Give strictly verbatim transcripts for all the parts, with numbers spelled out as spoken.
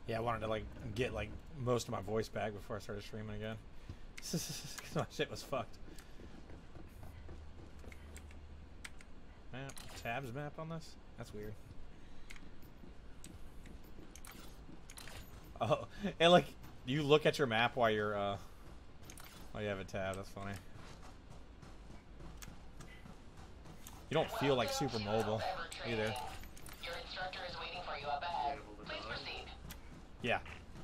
Yeah, I wanted to like get like most of my voice back before I started streaming again. Because my shit was fucked. Map, tabs map on this? That's weird. Oh, and like you look at your map while you're uh while you have a tab. That's funny. You don't feel like super mobile either. Your instructor is waiting for you up ahead. Please proceed. Yeah.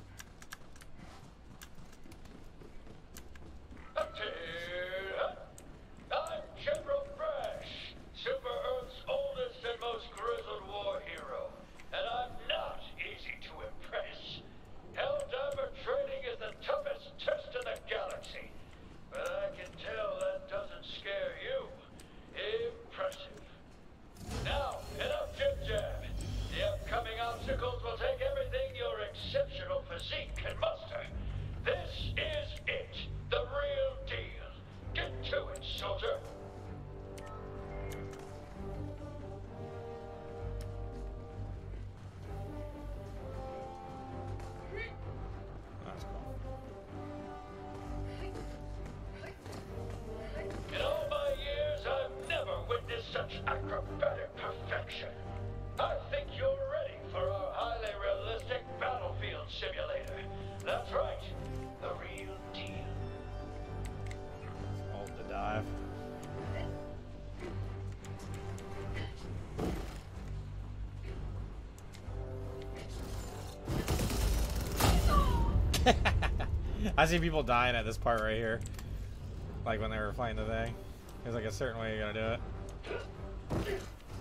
I'm General Brash, Super Earth's oldest and most grizzled war hero, and I'm not easy to impress. Helldiver training is the toughest test in the galaxy, but I can tell that doesn't scare you. Impressive. Now, enough jib-jab. The upcoming obstacles will take everything your exceptional physique can muster. This is it, the real deal. Get to it, soldier. That's cool. In all my years, I've never witnessed such acrobatic perfection. I think you're ready for our highly realistic battlefield simulator. That's right, the real deal. Hold the dive. I see people dying at this part right here. Like when they were fighting the thing. There's like a certain way you gotta do it.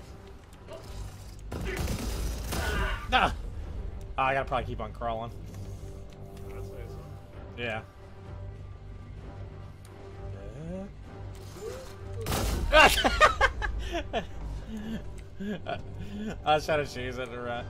Ah! Oh, I gotta probably keep on crawling. Yeah. I was trying to choose it to run.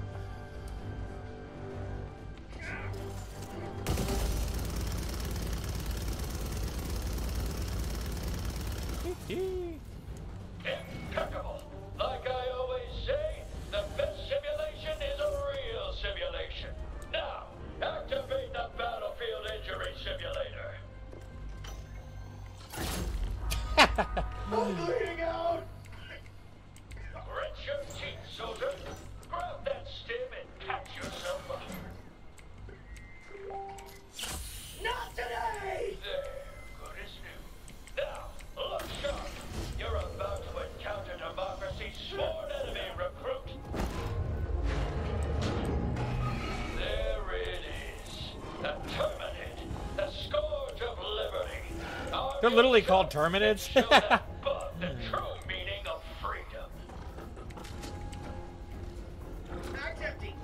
Impeccable. Like I always say, the best simulation is a real simulation. Now, activate the battlefield injury simulator. I'm bleeding out! Wrench your teeth, soldier. Grab that stim and patch yourself up. Not today! There, good as new. Now, look sharp. You're about to encounter democracy's sworn enemy, recruit. There it is. The Terminid. The scourge of liberty. Our They're literally new called soldiers Terminids. show that bug the true meaning of freedom. Mag's empty.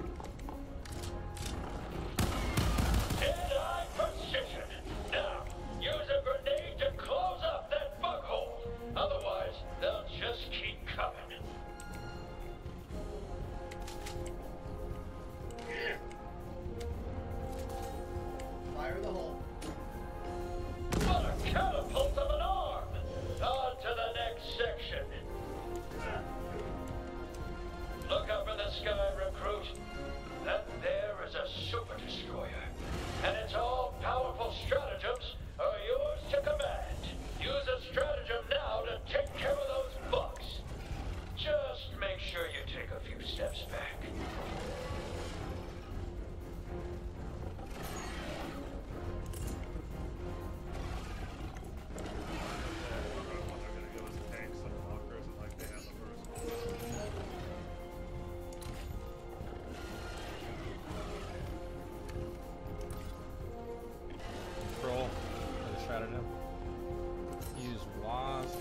Dead-eye precision. Now, use a grenade to close up that bug hole. Otherwise, they'll just keep coming. Fire the hole. What a catapult of an arm! On to the next section. Look up in the sky, recruit. That there is a super destroyer. And its all-powerful stratagems are yours to command. Use a stratagem now to take care of those bugs. Just make sure you take a few steps back. Control for the stratagem. Use W A S.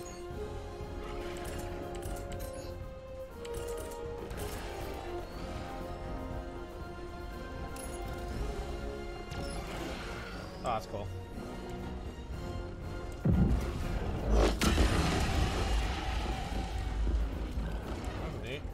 Oh, that's cool. That's neat.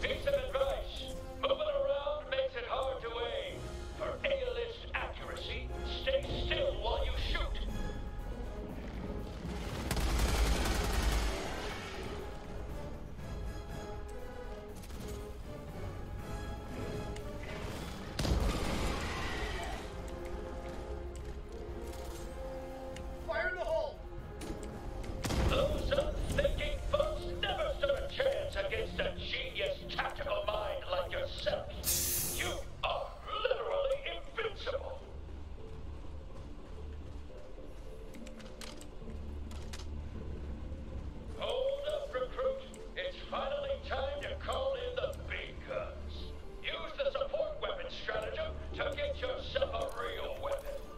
Piece of advice. Moving around makes it hard to aim. For A-list accuracy, stay still while you shoot. Fire in the hole! Those unthinking folks never stood a chance against a genius tactical mind like yourself. You are literally invincible. Hold up, recruit. It's finally time to call in the big guns. Use the support weapon stratagem to get yourself a real weapon.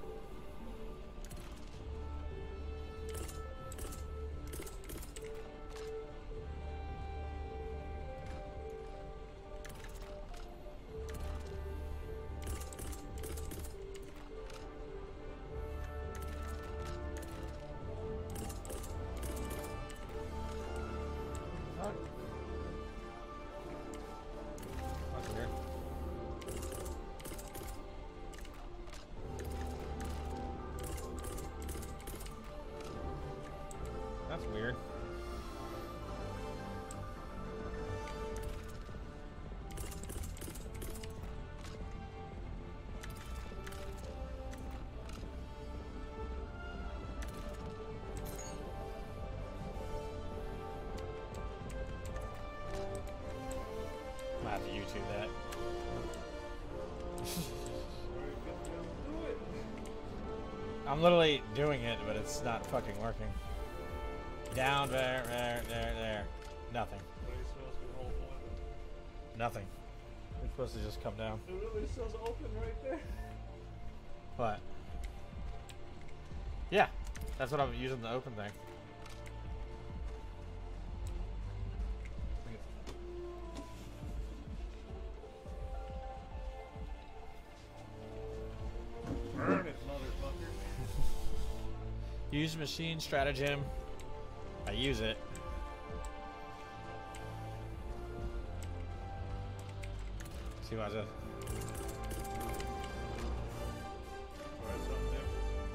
That's weird. That's weird. I'm gonna have to YouTube that. I'm literally doing it, but it's not fucking working. Down there, there, there, there. Nothing. Nothing. It's supposed to just come down. It really says open right there. What? Yeah, that's what I'm using the open thing. Burn it, motherfucker. Use machine stratagem. I use it. See what I said? Try something different.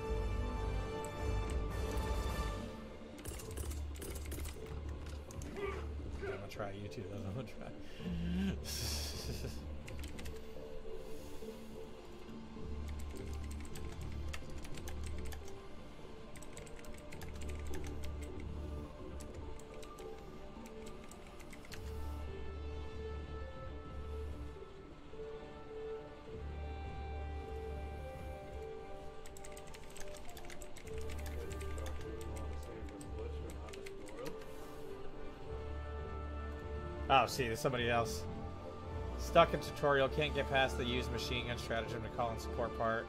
I'm gonna try YouTube. I'm gonna try. Oh, see, there's somebody else. Stuck in tutorial, can't get past the use machine gun stratagem to call in support part.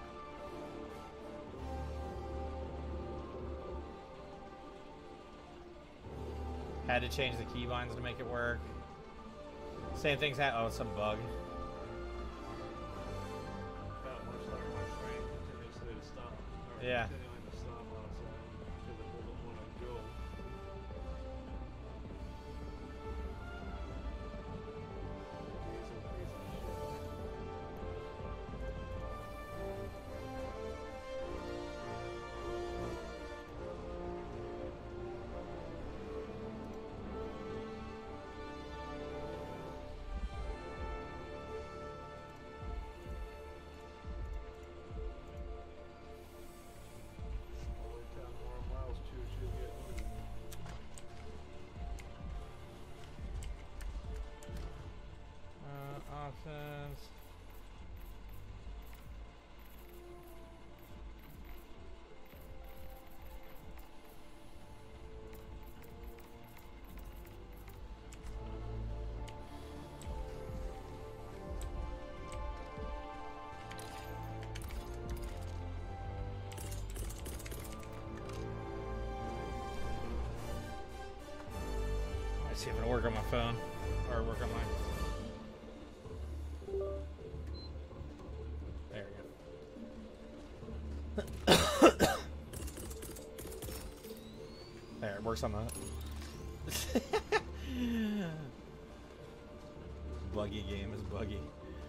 Had to change the keybinds to make it work. Same thing's happening. Oh, it's some bug. Got much like my train continuously to stop. Or Yeah. continuing to stop outside because it doesn't want to go. Piece of- piece of shit. Only ten more miles, choo-choo, get moving. Uh, options. Let's see if it'll work on my phone or work on my. There we go. There, it works on the. buggy game is buggy.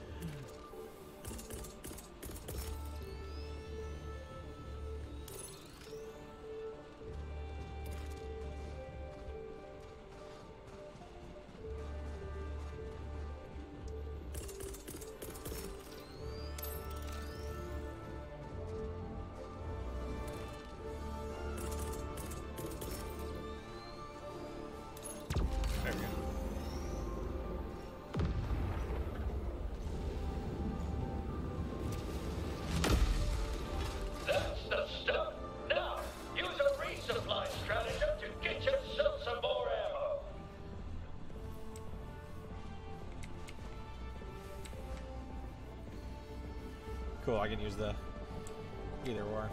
There we go. That's the stuff. Now, use a resupply stratagem to get yourself some more ammo. Cool, I can use the either or.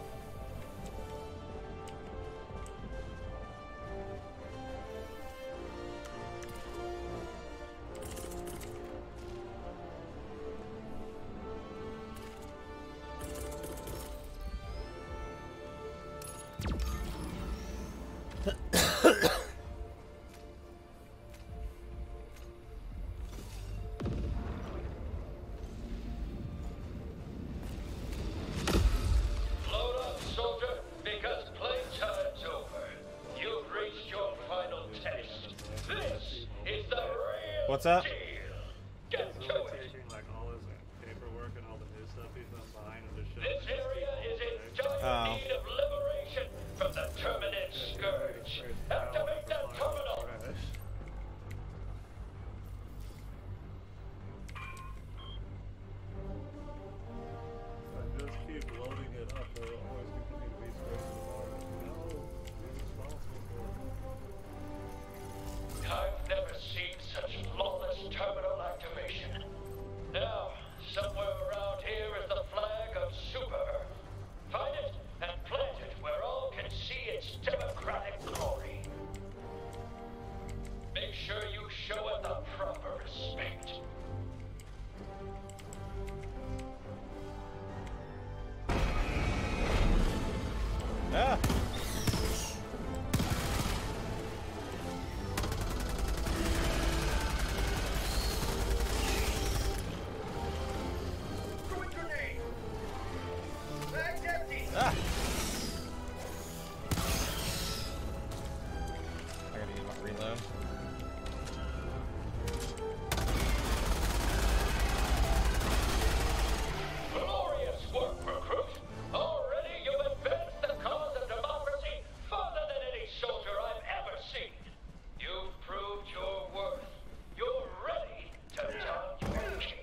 Load up, soldier, because playtime's over. You've reached your final test. This is the real What's up? deal. Get So to like it. taking like all his paperwork and all the new stuff he's done behind and just This shoving it area is in dire Oh. need of liberation from the Terminate Scourge. Activate that terminal! And just keep loading it up. There will always continue to be space in the bar. No, be responsible for it. I've never seen such flawless terminal activation. Now, somewhere around here is the flag of Super Earth. Find it and plant it where all can see its democratic glory. Make sure you show it the proper respect. Ah! Throwing grenade! Bag's empty! Ah! I gotta use my reload. Glorious work, recruit! Already you've advanced the cause of democracy farther than any soldier I've ever seen. You've proved your worth. You're ready to don your cape.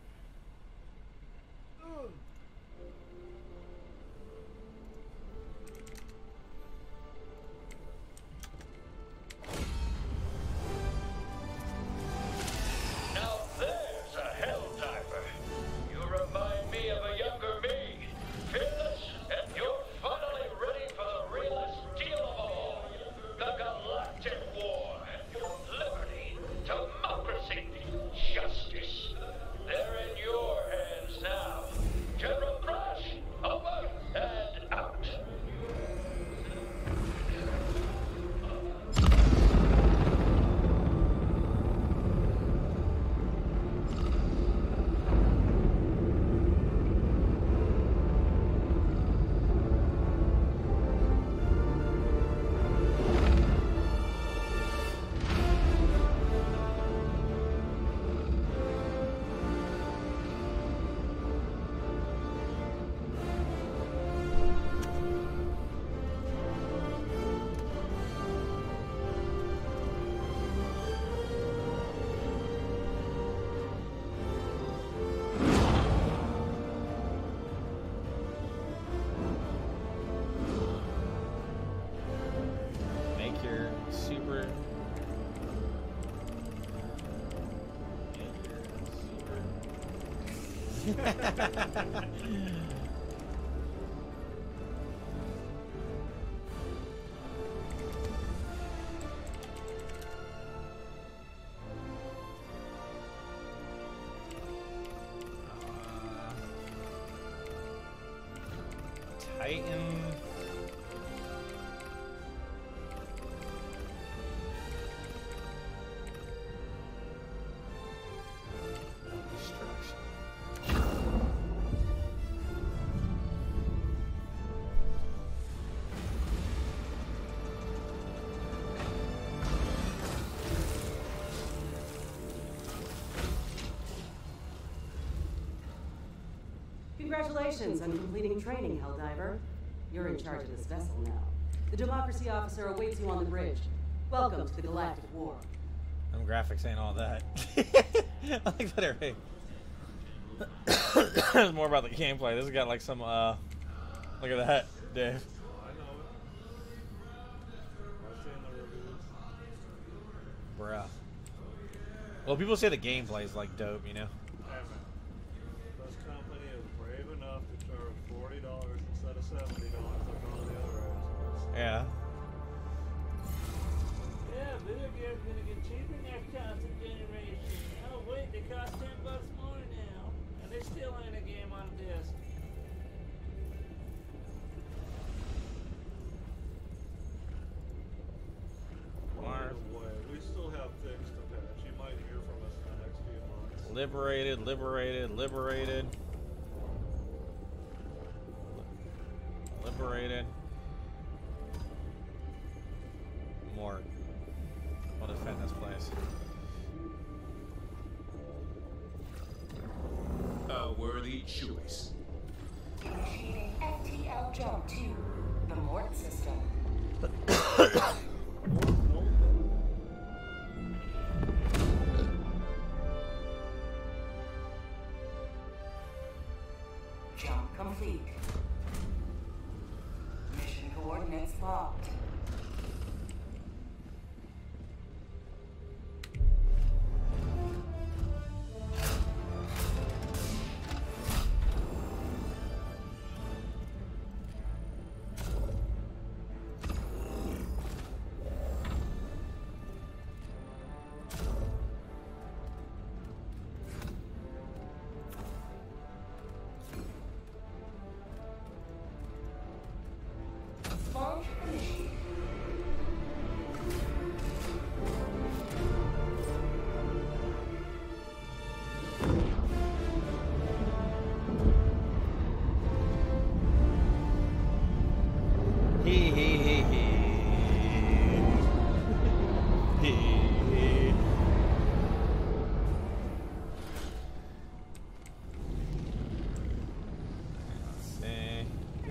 Now there's a Helldiver. You remind me of a younger me. Fearless, and you're finally ready for the realest deal of all. The Galactic War. Liberty, democracy, justice. They're in your hands now. General Crash, over and out. Make your super. Make your super. Uh, Titan. Congratulations on completing training, Helldiver. You're in charge of this vessel now. The Democracy officer awaits you on the bridge. Welcome to the Galactic War. Them graphics ain't all that. I like that everything. It's more about the gameplay. This has got like some, uh, look at that, Dave. I know it. I've seen the reviews. Bruh. Well, people say the gameplay is like dope, you know? Hey man, this company is brave enough to charge forty dollars instead of seventy dollars like all the other assholes. Yeah. Yeah, video games are gonna get cheaper next console generation. Oh wait, they cost ten bucks more now, and they still ain't a game on disc. By the way, we still have things to patch. You might hear from us in the next few months. Liberated, liberated, liberated. Liberated. More. We'll defend this place. A worthy choice. Initiating F T L jump to the Mort system. Jump complete. Mission coordinates locked. Launch initiated. Hee hee hee hee. Hee hee. Let's see.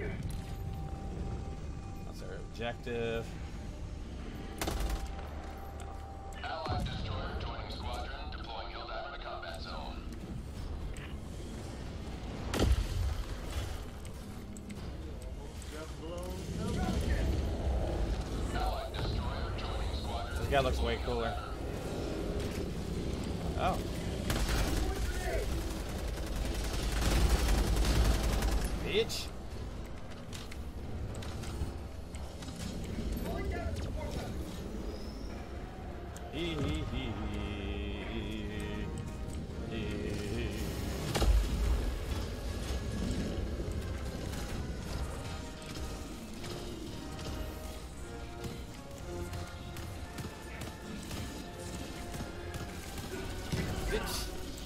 That's our objective. Allied destroyer joining squadron, deploying Helldiver to combat zone. Got blown. Allied destroyer joining squadron. This guy looks way cooler. Oh. Bitch. Hee hee hee hee. Hee. Bitch.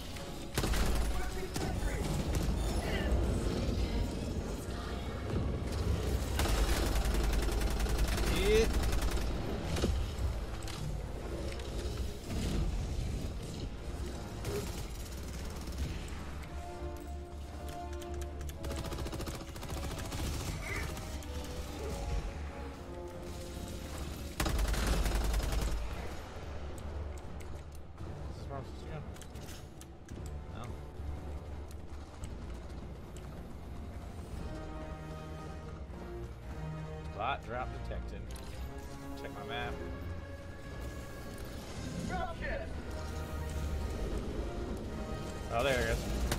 Yeah. Is where I'm supposed to go? No. Bot drop detected. Check my map. Oh, there it is.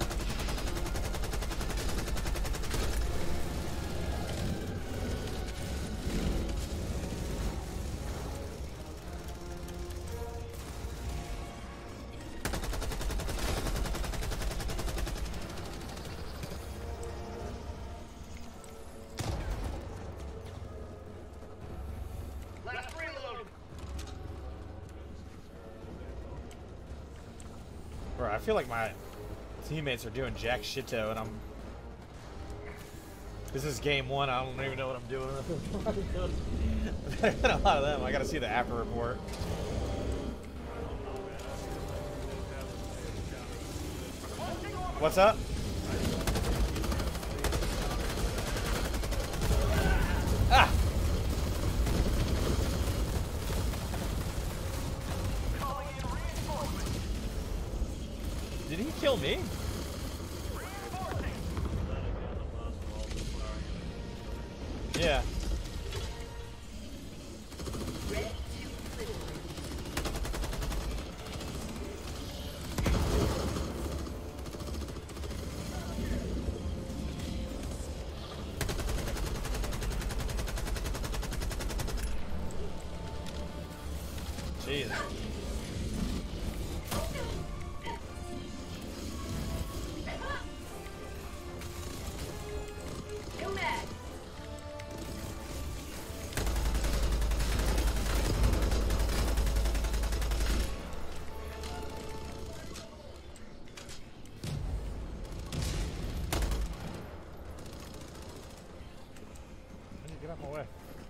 Last reload. Bro, I feel like my teammates are doing jack shito, and I'm. This is game one. I don't even know what I'm doing. I've got a lot of them. I gotta see the after report. What's up? did he kill me? Yeah. Jeez. Get out of my way.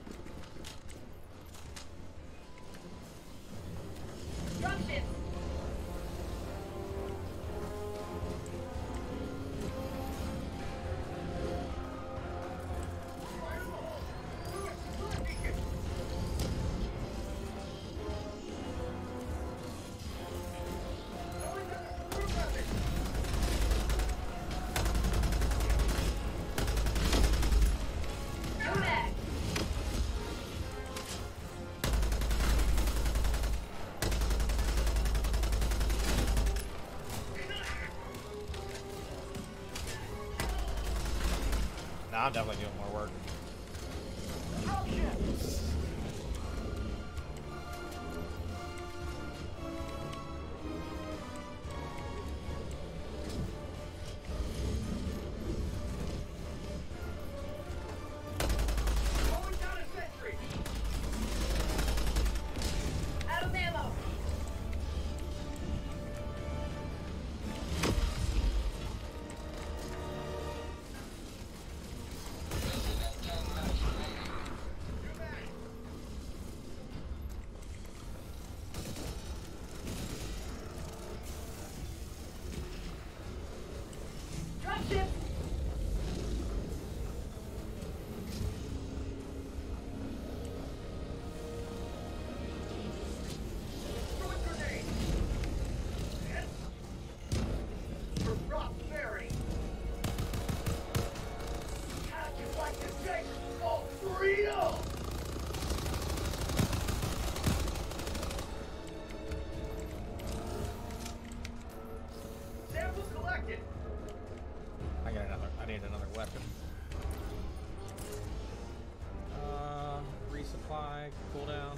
Nah, I'm definitely doing more work. I got another. I need another weapon. Uh, resupply, cooldown.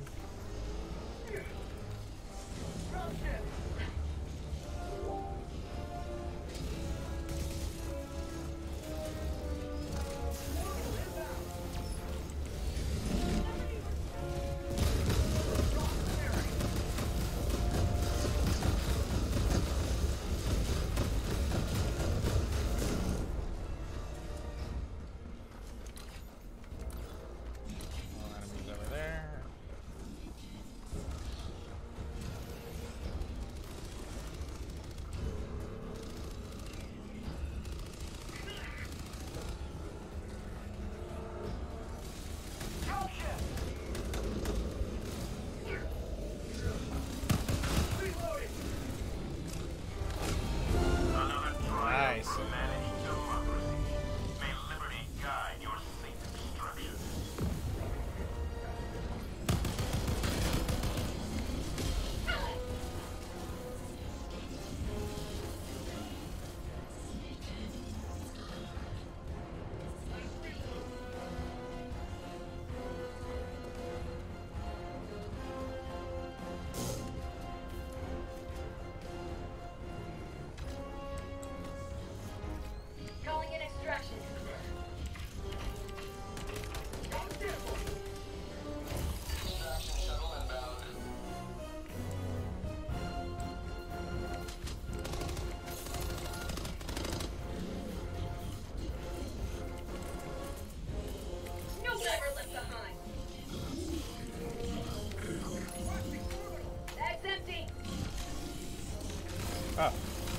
Oh.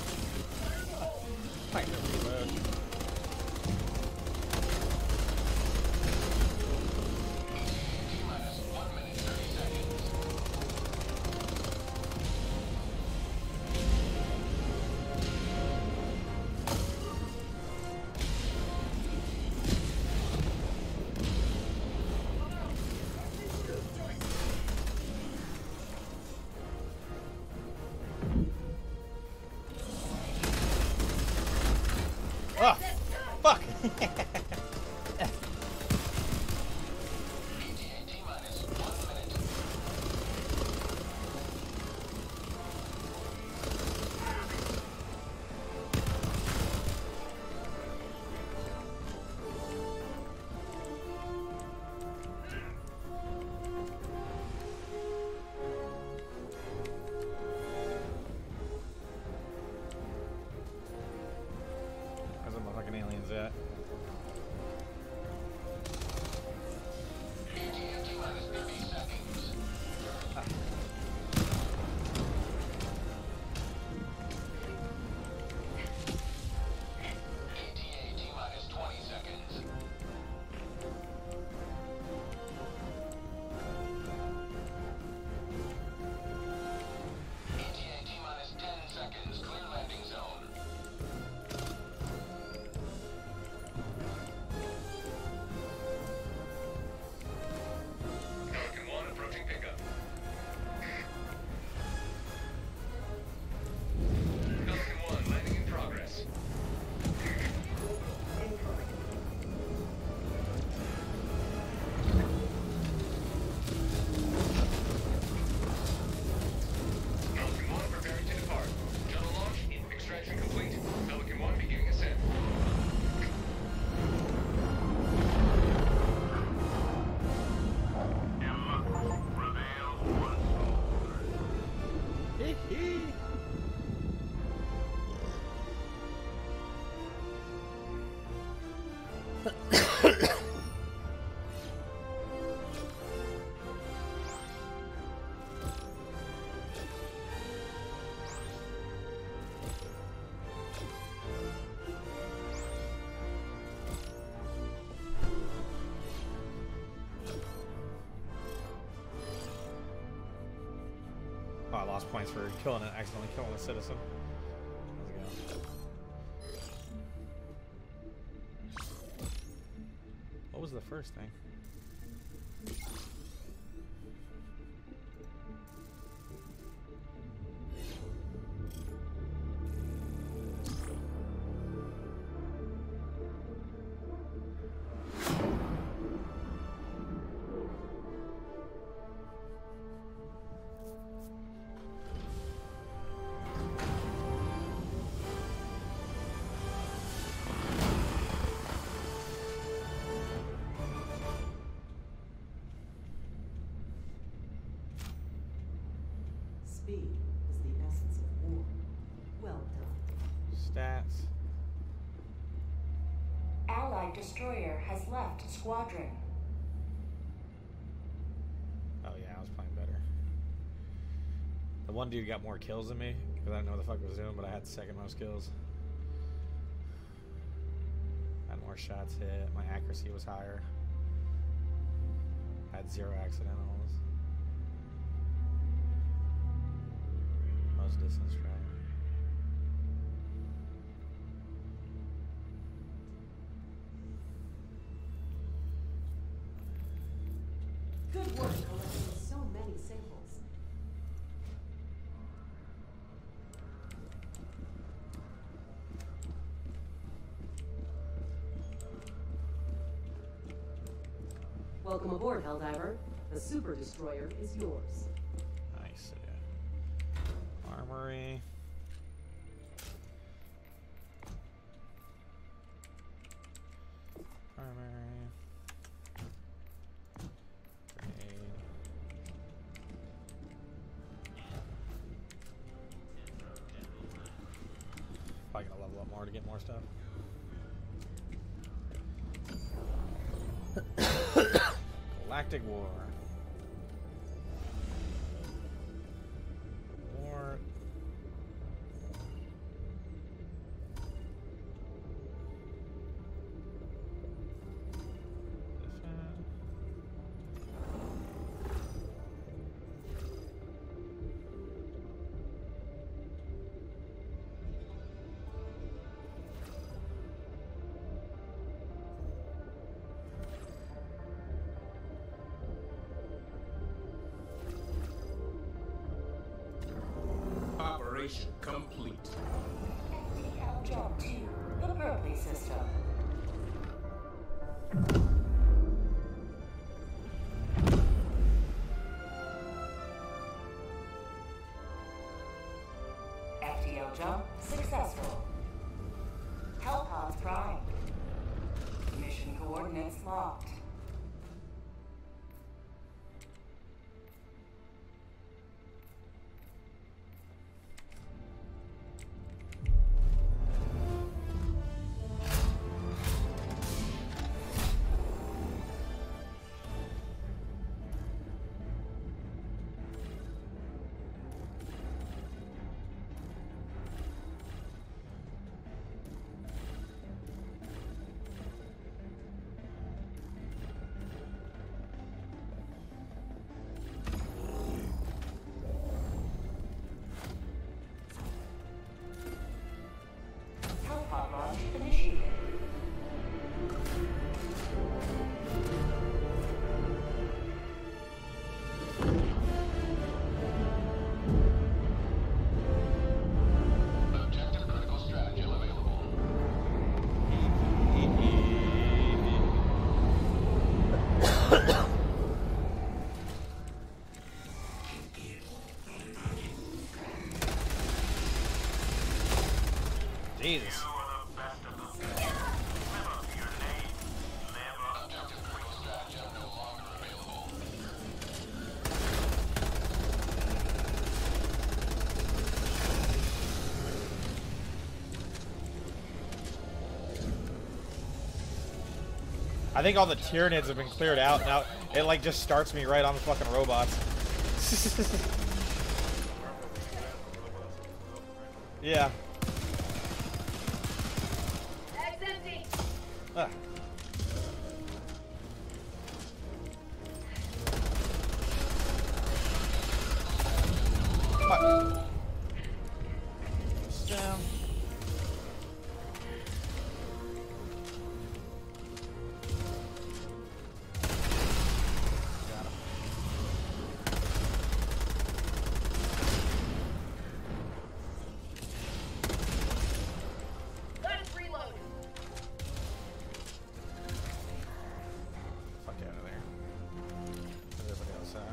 I can reload. T-minus one minute. Where's the motherfucking aliens at? T-minus thirty seconds. A T A T-minus twenty seconds. A T A T-minus ten seconds. Clear landing zone. Pelican one approaching pickup. Pelican one landing in progress. Pelican one preparing to depart. Shuttle launch in extraction complete. Pelican one beginning ascent. Oh, I lost points for killing it, accidentally killing a citizen. Let's go. What was the first thing? Speed is the essence of war. Well done. Stats. Allied destroyer has left squadron. Oh yeah, I was playing better. The one dude got more kills than me because I didn't know what the fuck I was doing, but I had the second most kills. I had more shots hit. My accuracy was higher. I had zero accidentals. Most distance travel. Good work collecting so many samples. Welcome aboard, Helldiver. The Super Destroyer is yours. Nice. Yeah. Armory. Armory. Grenade. Probably gonna level up more to get more stuff. Galactic War. War. Defend. Operation complete. F T L Jump to the Berkeley system. F T L jump successful. Hellpods primed. Mission coordinates locked. Hellpod launch initiated. Objective critical stratagem available. Jesus. Objective critical stratagem no longer available. I think all the Tyranids have been cleared out. Now it like just starts me right on the fucking robots. Yeah. Ah. Fuck. Down. Got him. Gun is reloaded. Fuck out of there. Where's everybody else at?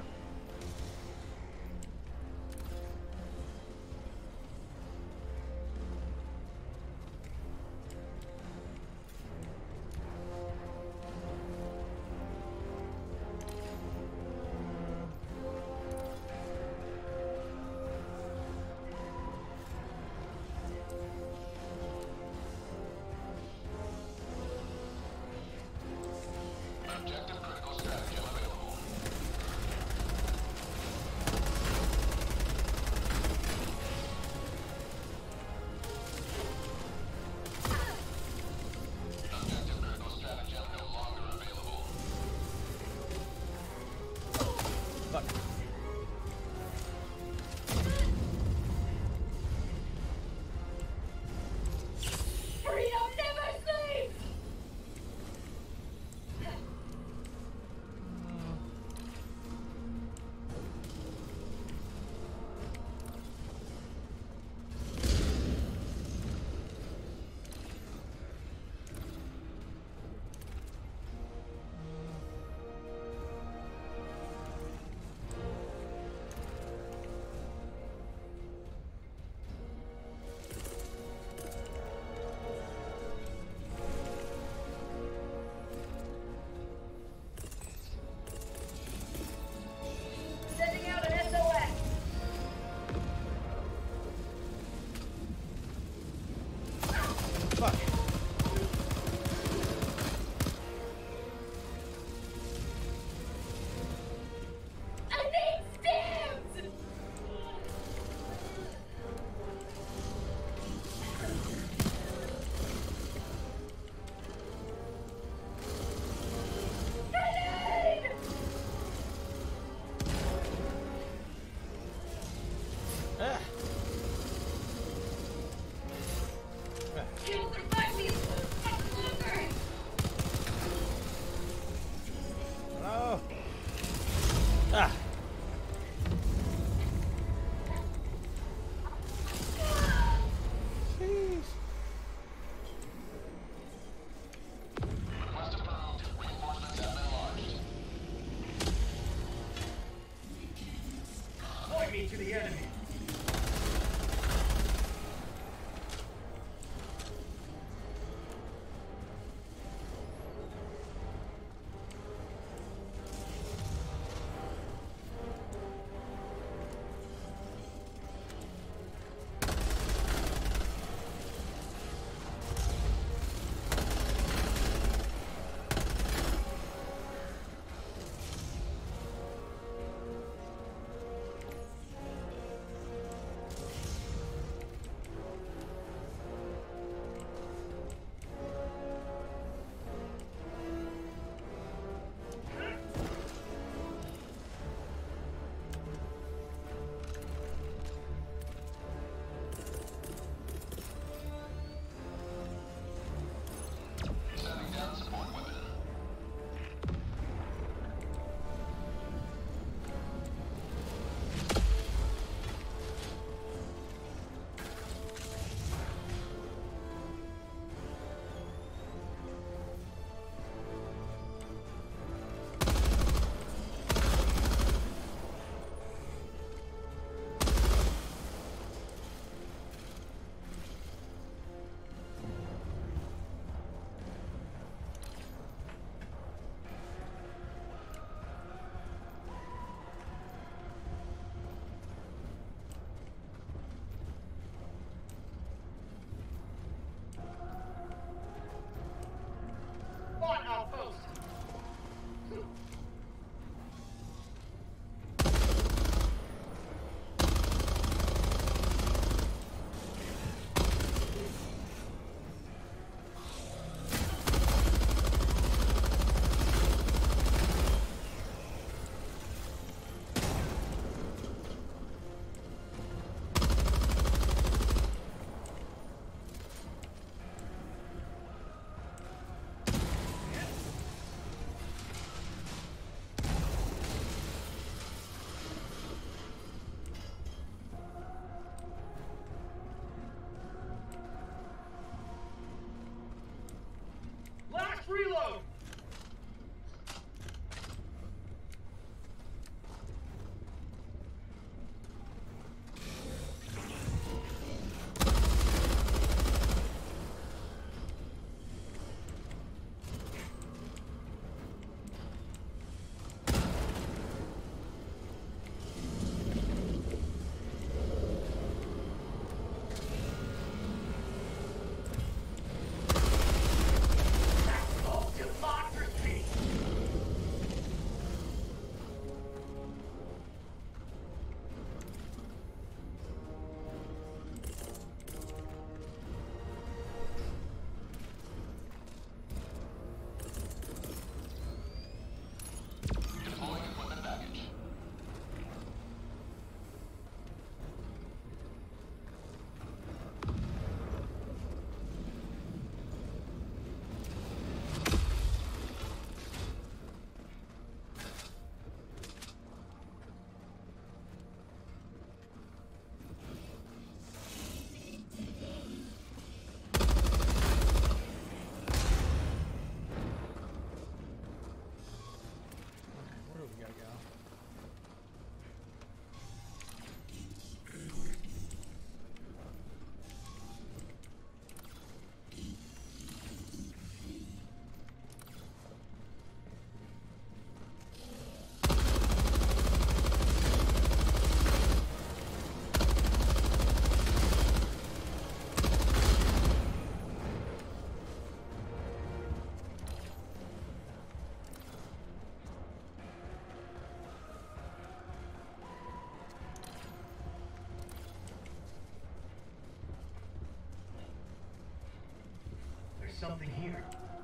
something here.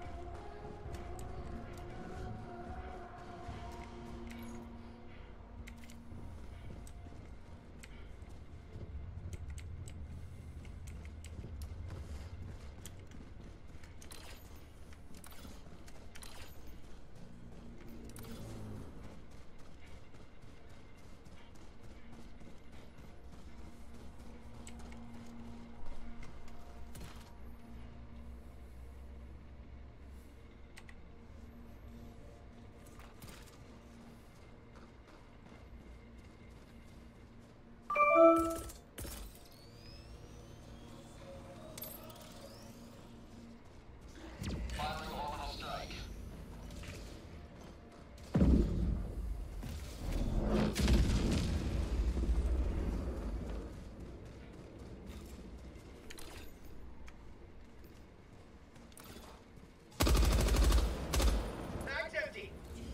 Firing orbital strike. Mag's empty.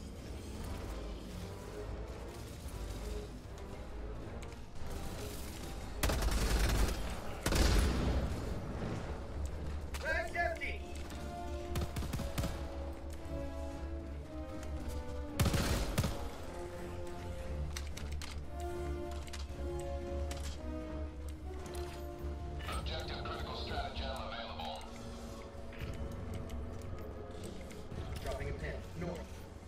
Mag's empty. Objective critical stratagem available. Dropping a pin. North.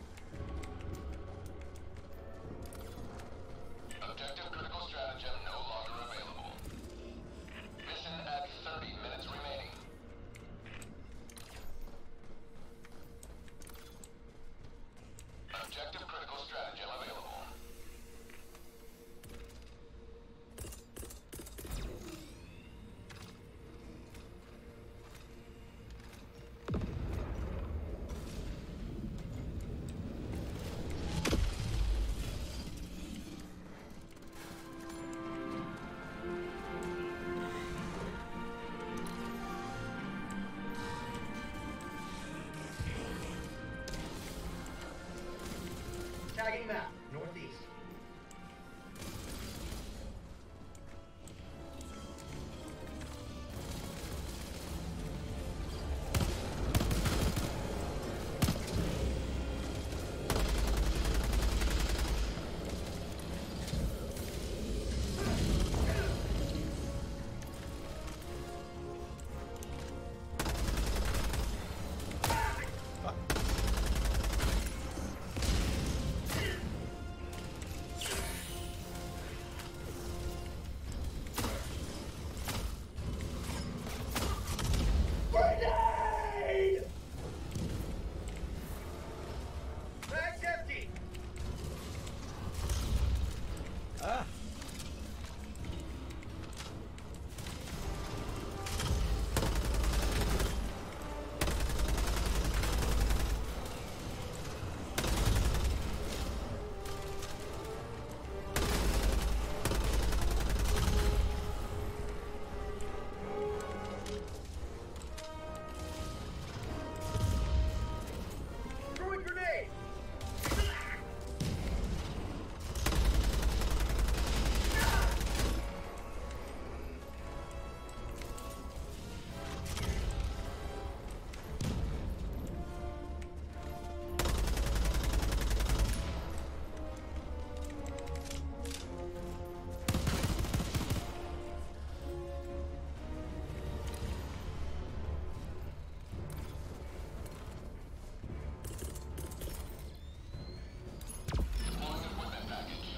Objective critical stratagem no longer available. Mission at thirty minutes remaining. Objective critical stratagem available. Tagging map. Northeast. Grenade! Mag's empty. Ah! Throwing grenade. Deploying equipment package.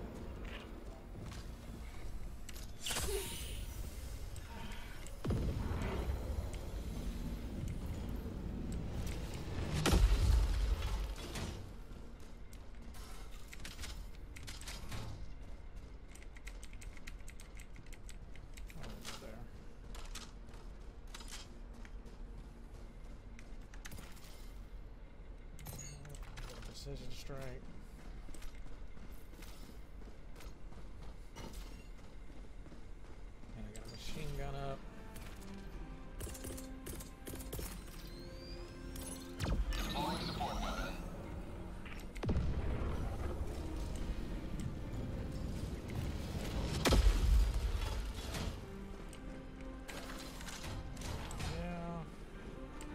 Oh, there. Precision strike. And I got a machine gun up. Deploying support weapon. Yeah.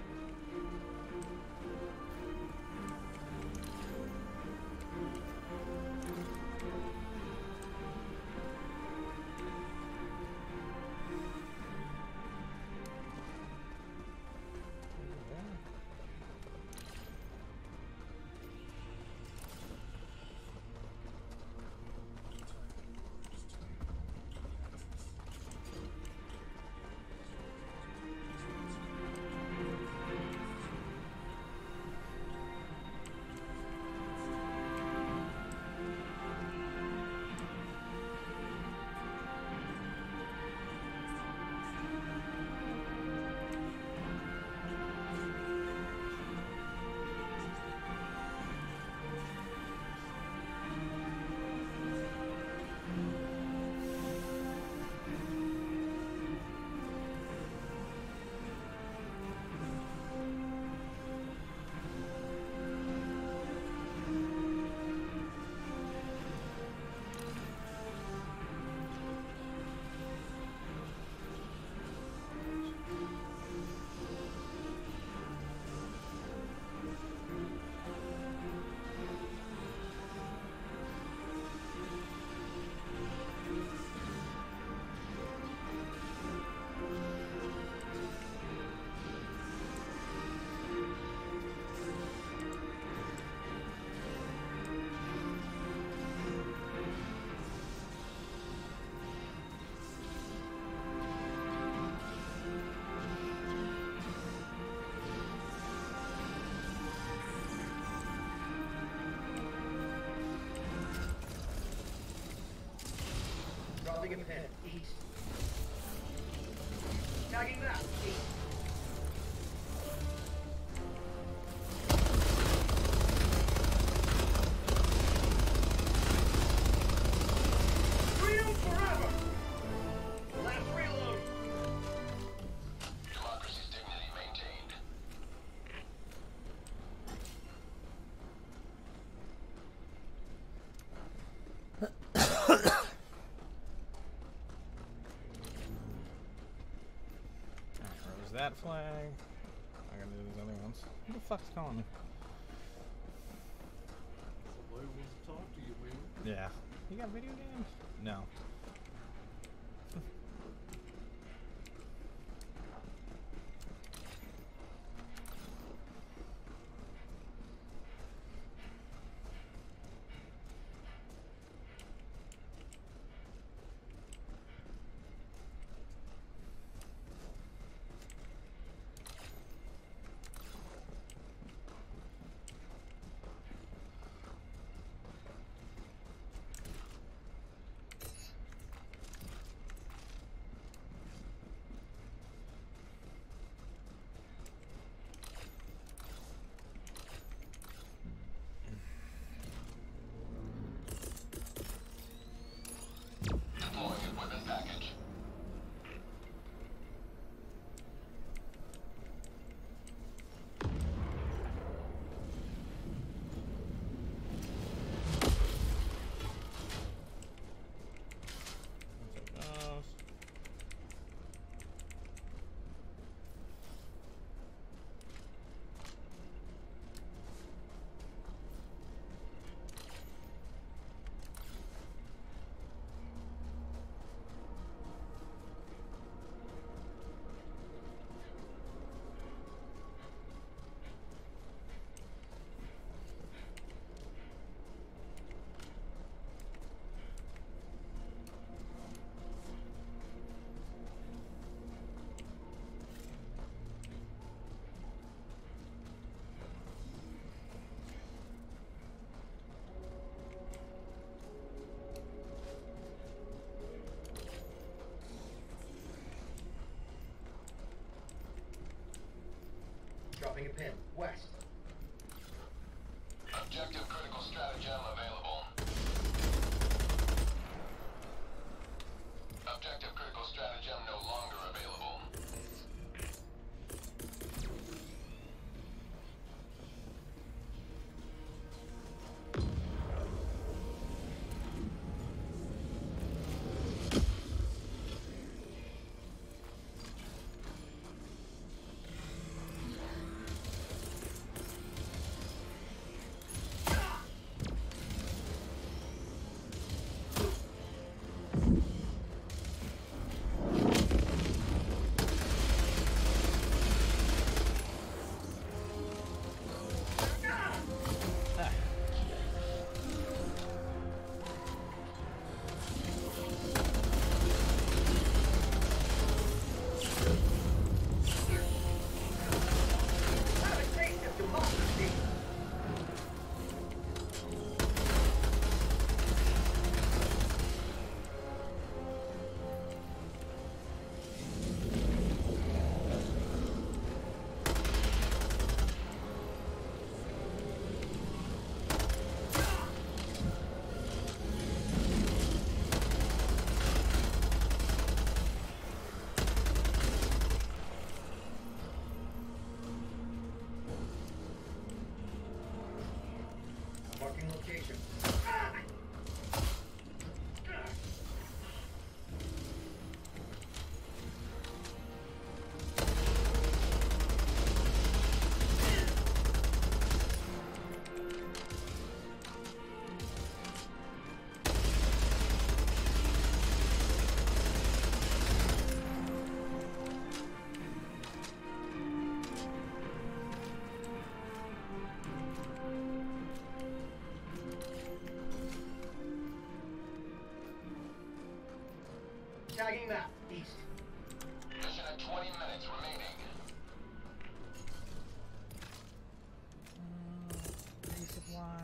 Dropping a pin. East. Tagging map. East. Freedom forever! Last reload. Democracy's dignity maintained. There's that flag. I gotta do these other ones. Who the fuck's calling me? Somebody wants to talk to you, man. Yeah. You got video games? No. Deploying equipment package. Those. Dropping a pin. West. Objective critical stratagem available. Objective critical stratagem no longer available. Have a taste of democracy. Marking location. Tagging map. East. Mission at twenty minutes remaining. Resupply.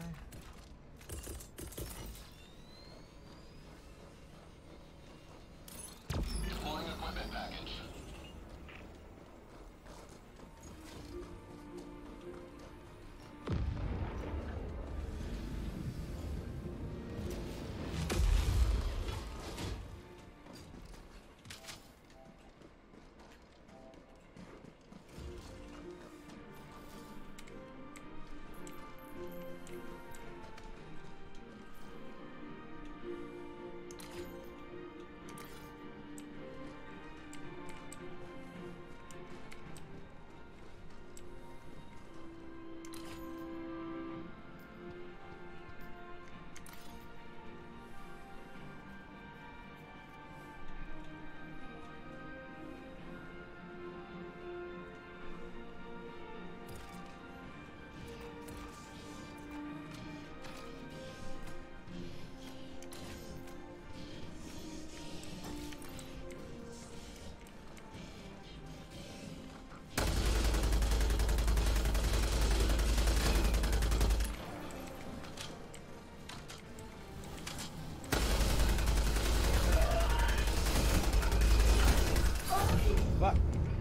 Fuck.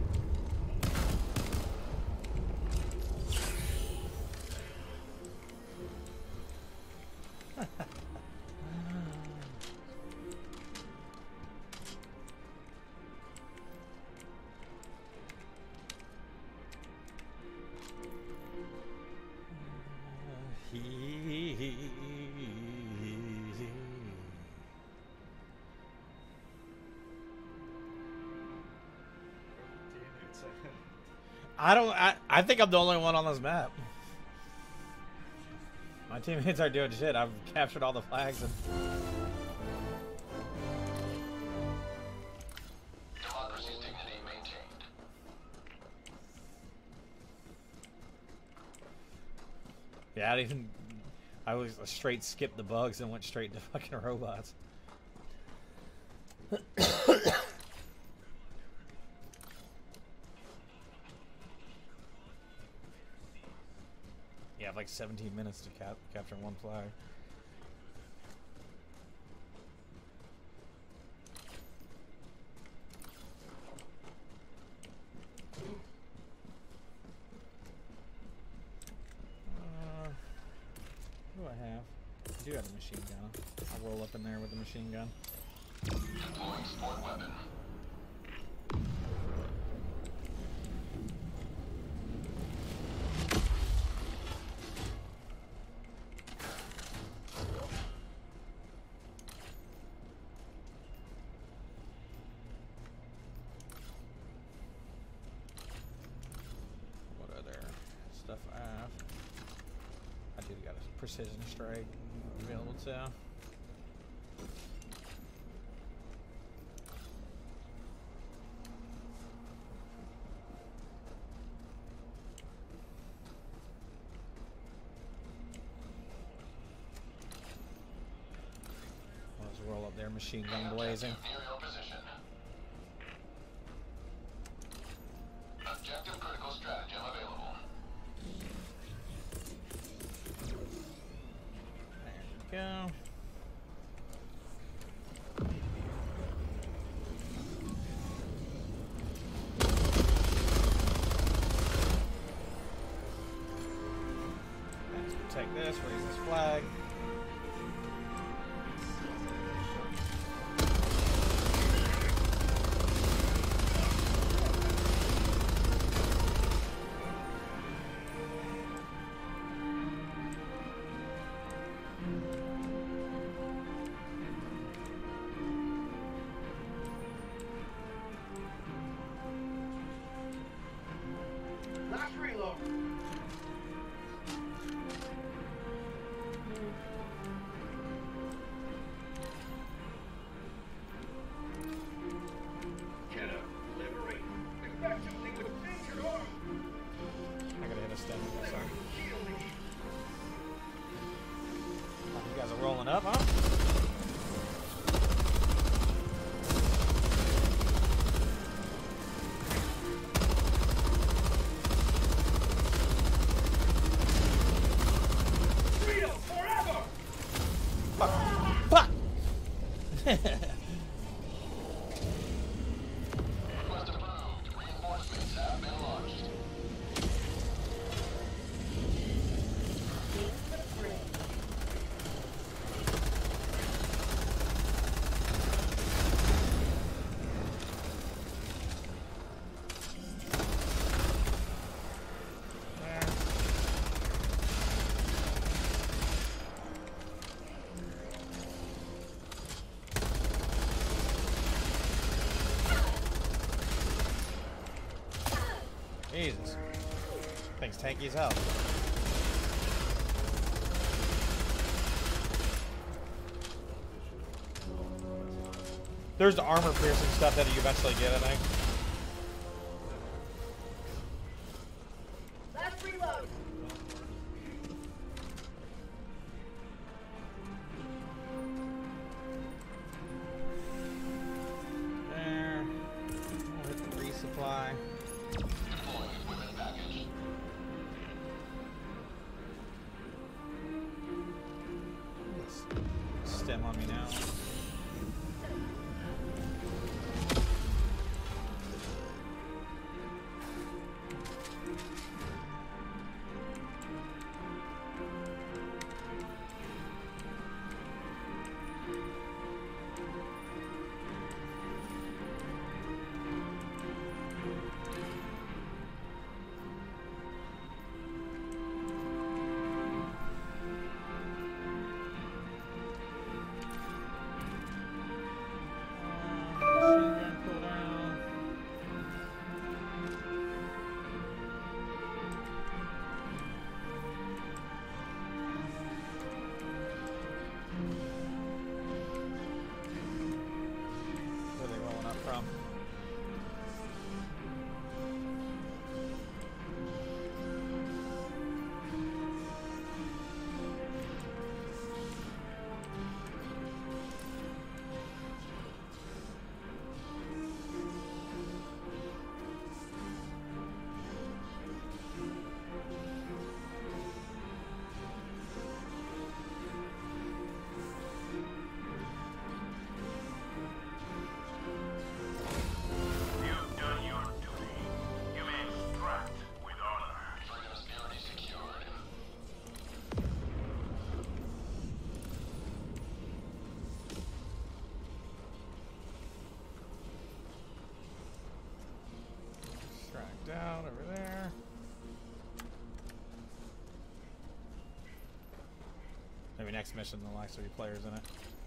I don't. I, I think I'm the only one on this map. My teammates are doing shit. I've captured all the flags and. Democracy's dignity maintained. Yeah, I didn't even. I was straight skipped the bugs and went straight to fucking robots. Yeah, I have like seventeen minutes to cap capture one flag. Uh, what do I have? I do have a machine gun. I'll roll up in there with a machine gun. Deploying sport weapon. What other stuff I have? I do got a precision strike available too. Let's roll up there, machine gun blazing. Near your position. Objective critical stratagem available. There we go. Let's protect this, raise this flag. Last reload. Get up. Liberate. Infection with danger arm. I gotta hit a stem with this, huh? Shielding. Oh, you guys are rolling up, huh? Freedom forever. Fuck! Fuck! Request approved. Reinforcements have been launched. Jesus. Thing's tanky as hell. There's the armor piercing stuff that you eventually get, I think. Last reload. There. We'll hit the resupply. Deploying equipment package. Stem on me now. down over there. Maybe next mission there'll actually be players in it.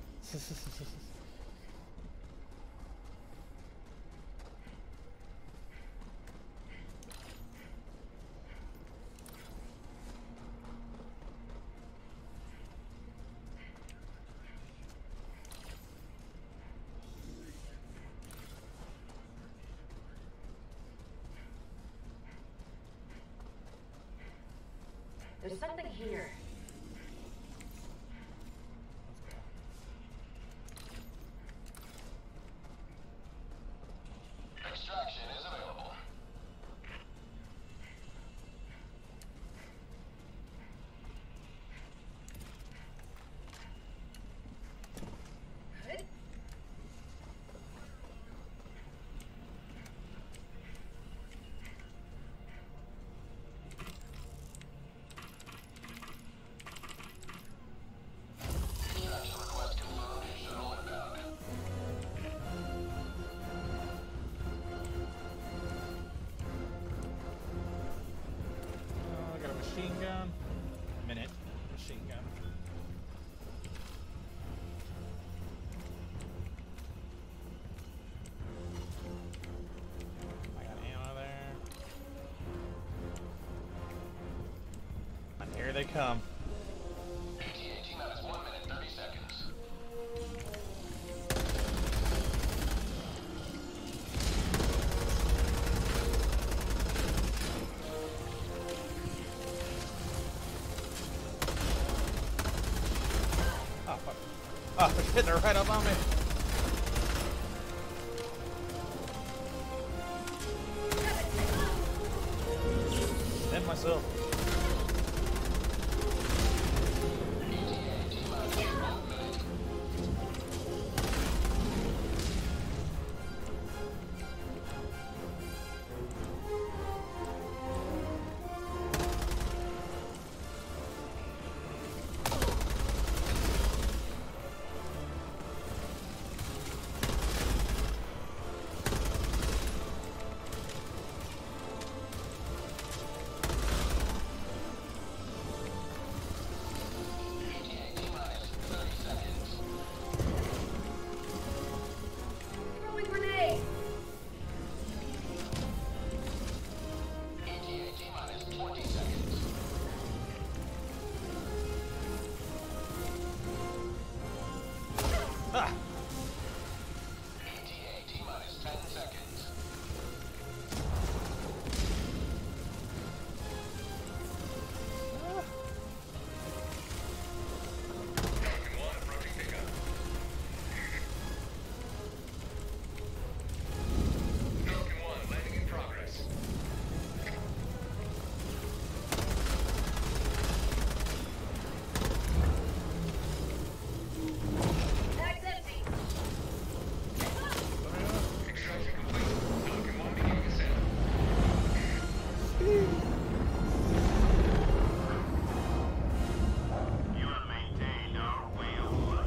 There's something here. Extraction is available. Extraction request confirmed. Shuttle inbound. Oh, I got a machine gun. Minute. Machine gun. I got ammo there. And here they come. A T A T minus one minute thirty seconds. Oh, fuck. Oh, they're hitting right up on me. Hit myself. A T A T minus one minute. A T A T minus thirty seconds. Throwing grenade! A T A T minus twenty seconds. Ah! A T A T minus ten seconds. Falcon one approaching pickup. Falcon one landing in progress. Bag's empty! Extraction complete. Falcon one beginning ascent. You have maintained our way of life.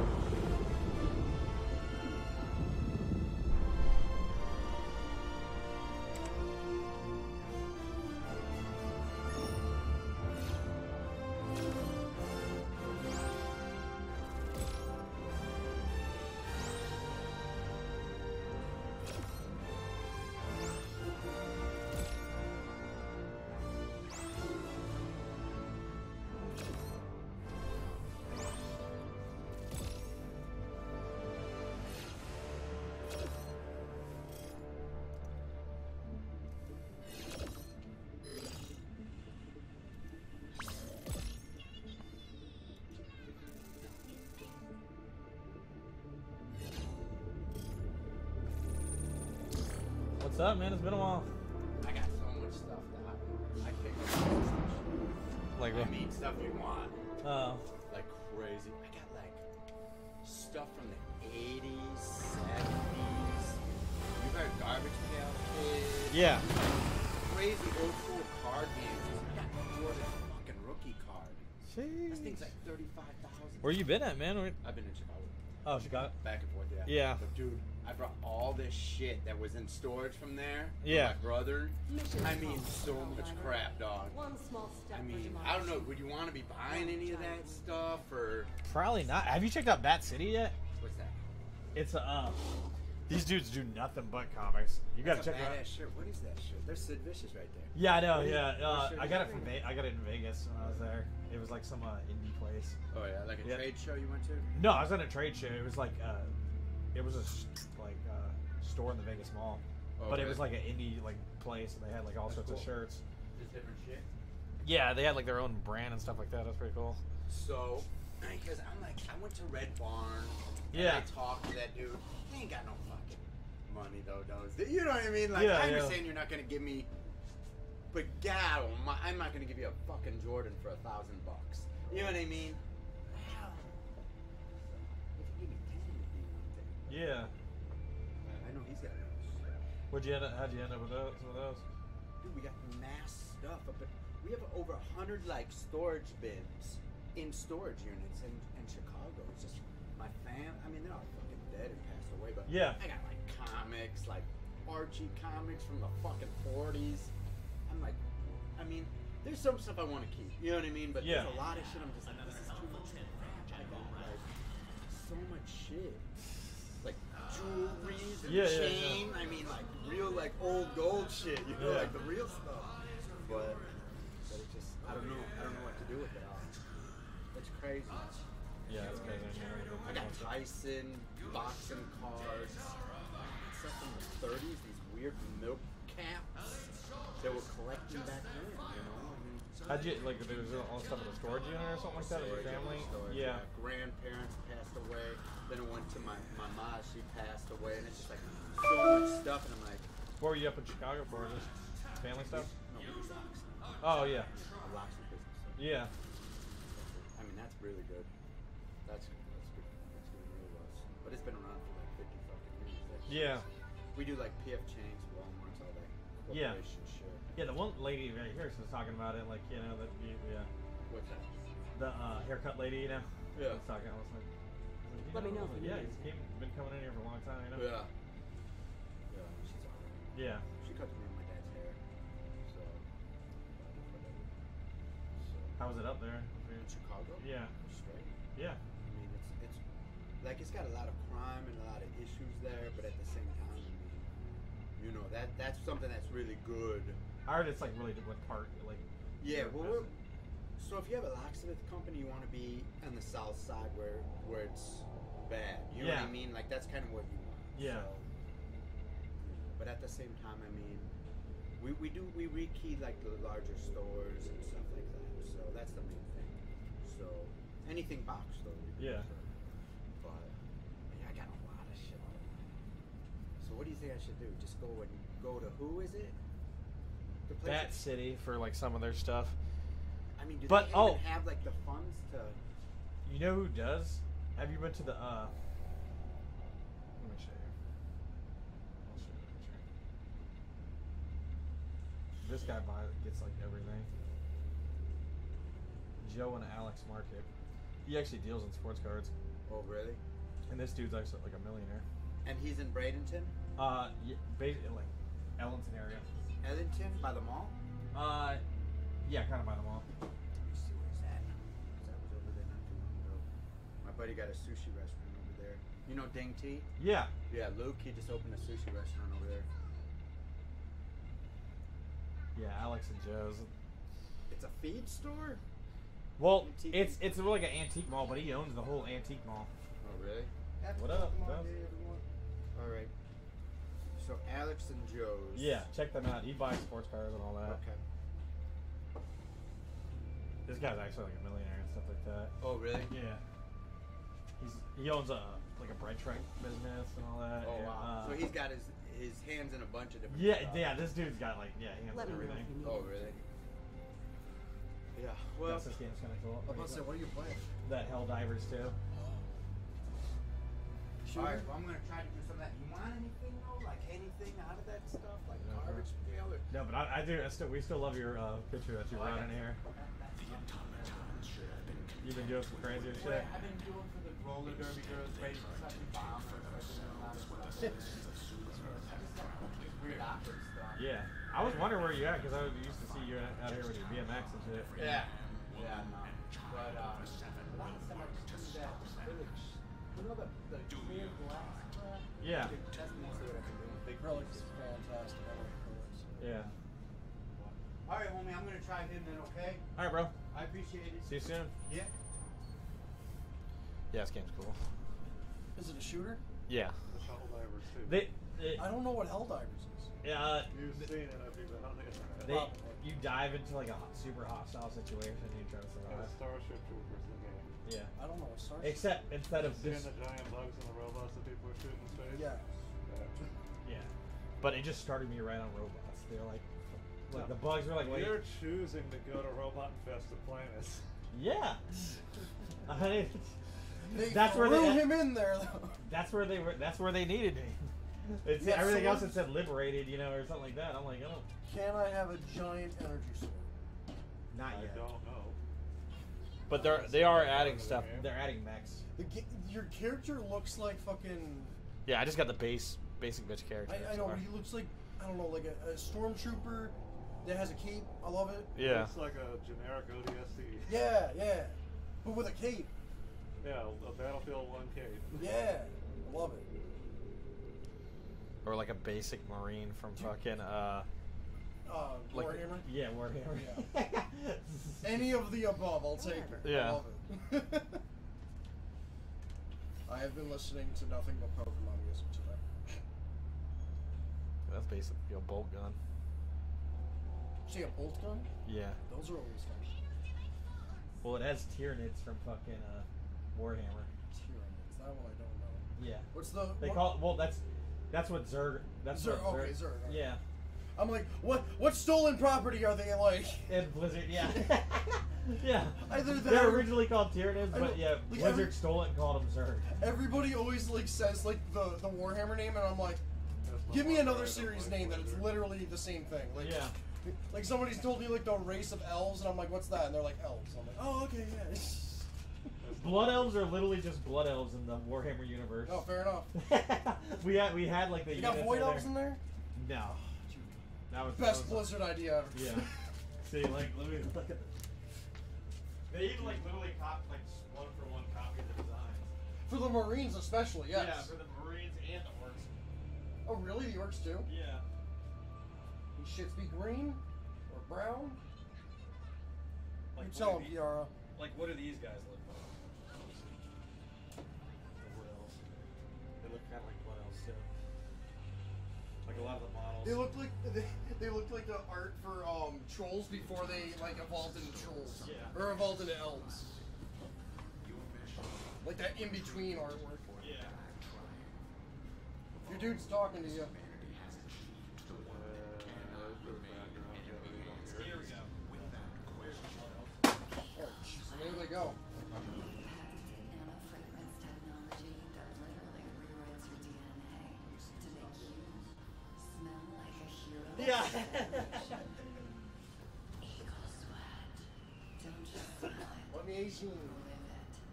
What's up, man? It's been a while. I got so much stuff that I, I can't go. Like I what? mean, stuff you want. Oh. Like crazy. I got like stuff from the eighties, seventies. You heard Garbage Pail Kids? Yeah. Crazy old school card games. I got Jordan fucking rookie card. This thing's Jeez. like thirty-five thousand. Where you been at, man? Where- I've been in Chicago. Oh, Chicago. Back and forth, yeah. Yeah. But dude, I brought all this shit that was in storage from there. for Yeah. My brother. Mission I mean, accomplished, so Helldiver. much crap, dog. One small step I for mean, democracy. I don't know. Would you want to be buying any of that stuff or Probably not. Have you checked out Bat City yet? what's that? It's a. Uh, these dudes do nothing but comics. You gotta That's a check it out. badass shirt. What is that shirt? There's Sid Vicious right there. Yeah, I know. What is- Yeah, what uh, shirt I is got that? it from Ve- I got it in Vegas when I was there. It was like some uh, indie place. Oh yeah, like a Yeah. trade show you went to. No, I was at a trade show. It was like uh, it was a s- like uh, store in the Vegas Mall, Oh, but it really? was like an indie like place, and they had like all That's sorts of cool. shirts. Just different shit. Yeah, they had like their own brand and stuff like that. That's pretty cool. So, because I'm like, I went to Red Barn. Yeah. And I talked to that dude. He ain't got no fucking money though, does he? You know what I mean? Like, Yeah, I yeah. understand you're not gonna give me, but God, almi- I'm not gonna give you a fucking Jordan for a thousand bucks. You know what I mean? Well, if you give me ten, it'd be one thing. Yeah. I know he's got no shit. What'd you end up? How'd you end up with those? Some of those? Dude, we got mass stuff up at, we have over a hundred like storage bins in storage units in, in Chicago. It's just my fam. I mean, they're all fucking dead and passed away, but Yeah. I got like comics, like Archie comics from the fucking forties. I'm like, I mean, there's some stuff I want to keep. You know what I mean? But Yeah. there's a lot of shit. I'm just like, this is too much. I got like so much shit. Like jewelry, the Yeah, yeah, chain. I mean, like real, like old gold shit. You know, Yeah. like the real stuff. But, but it just, I don't know. I don't know what to do with it all. It's crazy. Yeah, that's crazy. I got Tyson boxing cards. Stuff from the thirties. These weird milk caps that were collecting back then. You know, I mean. How'd you like? There was all stuff in the storage unit or something like that. With your family? Storage, Yeah. Grandparents passed away. Then it went to my my mom. She passed away, and it's just like so much stuff. And I'm like, What were you up in Chicago for? Just family stuff? no, we just locks. Oh yeah. A locks and business. Yeah. I mean, that's really good. That's that's good. That's good. It really was. But it's been around for like fifty fucking years. That shit. Yeah. We do like P F chains, Walmart's, all that Yeah. corporation shit. Yeah, the one lady right here was talking about it, like, you know, that, you, yeah. What's that? The uh, haircut lady, you know? Yeah. Was talking, I was like, I was like, you Let me know I was if like, you yeah, need he's came, been coming in here for a long time, you know? Yeah. Yeah, she's alright. Yeah. She cuts me and my dad's hair. So, whatever. So, How was it up there? in Chicago? Yeah. Straight. Yeah. I mean, it's it's like it's got a lot of crime and a lot of issues there, but at the same time, I mean, you know, that that's something that's really good. I heard it's like really what part, like. Yeah, your well, we're, business. so if you have a locksmith company, you want to be on the south side where where it's bad. You know Yeah. what I mean? Like that's kind of what you want. Yeah. So, but at the same time, I mean, we, we do we rekey like the larger stores and stuff like that. So that's the main thing. So anything box store. we do, Yeah. so. But yeah, I got a lot of shit. So what do you think I should do? Just go and go to who is it? The place Bat that- City for like some of their stuff. I mean, do But- they oh. even have like the funds to? You know who does? Have you been to the, uh. Let me show you. I'll show you the picture. This guy buys, gets like everything. Joe and Alex Market. He actually deals in sports cards. Oh, really? And this dude's actually like a millionaire. And he's in Bradenton, Uh, yeah, basically, like, Ellington area. Ellington, by the mall. Uh, yeah, kind of by the mall. Let me see where he's at. 'Cause I was over there not too long ago. My buddy got a sushi restaurant over there. You know Ding T? Yeah. Yeah, Luke. He just opened a sushi restaurant over there. Yeah, Alex and Joe's. It's a feed store. Well, Antique. it's it's like an antique mall, but he owns the whole antique mall. Oh, really? What up, Come on, Dubs? day, everyone. All right. So Alex and Joe's. Yeah, check them out. He buys sports cars and all that. Okay. This guy's actually like a millionaire and stuff like that. Oh, really? Yeah. He's he owns a like a Bright Trek business and all that. Oh, yeah. wow. Uh, so he's got his his hands in a bunch of different. yeah, stuff. yeah. This dude's got like yeah hands Let and me know everything. if you need Oh, it. really? Yeah. Well, That's this game's kind of cool. I'm about to say, what are you playing? That Helldivers too. All right, well, I'm gonna try to do some of that. You want anything though? Like anything out of that stuff, like No, garbage pail or? No, but I, I do. I still, we still love your uh, picture that you Oh, I brought got in here. The automatons should have been You've been doing some crazier What shit. I've been doing for the roller derby girls, race, especially bombers, I've been doing a lot of stuff. Just weird awkward stuff. Yeah. I was wondering where you at because I used to see you out here with your B M X and shit. Yeah. Yeah, no. But, uh, a lot of stuff I just do that village. You know the, the clear glass crap? Yeah. That's mostly what I've been doing. Big Acrylics is fantastic. I like acrylics. Yeah. Alright, homie, I'm gonna try him then, okay? All right, bro. I appreciate it. See you soon. Yeah. Yeah, this game's cool. Is it a shooter? Yeah. The Helldivers too. They, they I don't know what Helldivers is. uh, You've seen it if you've been on the internet. they, Probably. you dive into like a hot, super hostile situation and you try to Yeah, survive. Starship Troopers the game. Yeah. I don't know what Star. Except instead of Seeing this, the giant bugs and the robots that people are shooting in space? Yeah. Yeah. yeah. But it just started me right on robots. They're like, like No. the bugs were like, wait, You're choosing to go to robot-infested planets. yeah. I mean, They that's where threw they. him in there though. That's where they were. That's where they needed me. It's Yeah, everything so else what- that said liberated, you know, or something like that. I'm like, oh, Can I have a giant energy sword? not I yet. don't know. But they're they are adding stuff. They're adding mechs. The, ga- your character looks like fucking. Yeah, I just got the base basic bitch character. I, I know, so- but he looks like I don't know, like a, a stormtrooper that has a cape. I love it. Yeah. It's like a generic O D S T. Yeah, yeah, but with a cape. Yeah, a Battlefield one cape. Yeah, I love it. Or like a basic marine from fucking uh. Uh, Like, Warhammer. Yeah, Warhammer. Yeah. Any of the above, I'll take it. Yeah. I love it. I have been listening to nothing but Pokemon music today. That's basically a bolt gun. See a bolt gun? Yeah. Those are always fun. Well, it has Tyranids from fucking uh, Warhammer. Tyranids. That one I don't know. Yeah. What's the? They what- call well. That's that's what Zerg. That's Zerg. what Okay, Zerg. okay. Yeah. I'm like, what? What stolen property are they like? And Blizzard. Yeah. yeah. Either that They're or- originally called Tyranids, I but know, yeah, like, Blizzard every- stole it and called them Zerg. Everybody always like says like the the Warhammer name, and I'm like, give me another series name that it's literally the same thing. Like, Yeah. like somebody's told me like the race of elves, and I'm like, what's that? And they're like elves. I'm like, oh, okay, yeah. Blood elves are literally just blood elves in the Warhammer universe. Oh, fair enough. we had we had like the You got units void in elves there. in there? No. That was Best that was, Blizzard idea ever. Yeah. See, like let me look at. They even like literally cop like one for one copy of the designs. For the Marines especially, yes. Yeah, for the Marines and the Orcs. Oh, really? The orcs too? Yeah. These shits be green or brown? Like You what tell do them, the- Kiara. Like what do these guys look like? The wood elves. They look kind of like blood elves too. Like a lot of the models. They look like they, they look like the art for um trolls before they like evolved into trolls. Yeah. Or evolved into elves. Like that in between artwork. Yeah. Your dude's talking to you. Here we go. Oh, there they go. Nanofragrance technology that literally rewrites your D N A to make you smell like a hero. Yeah. Eagle sweat. Don't just smell it. Let me eighteen. Live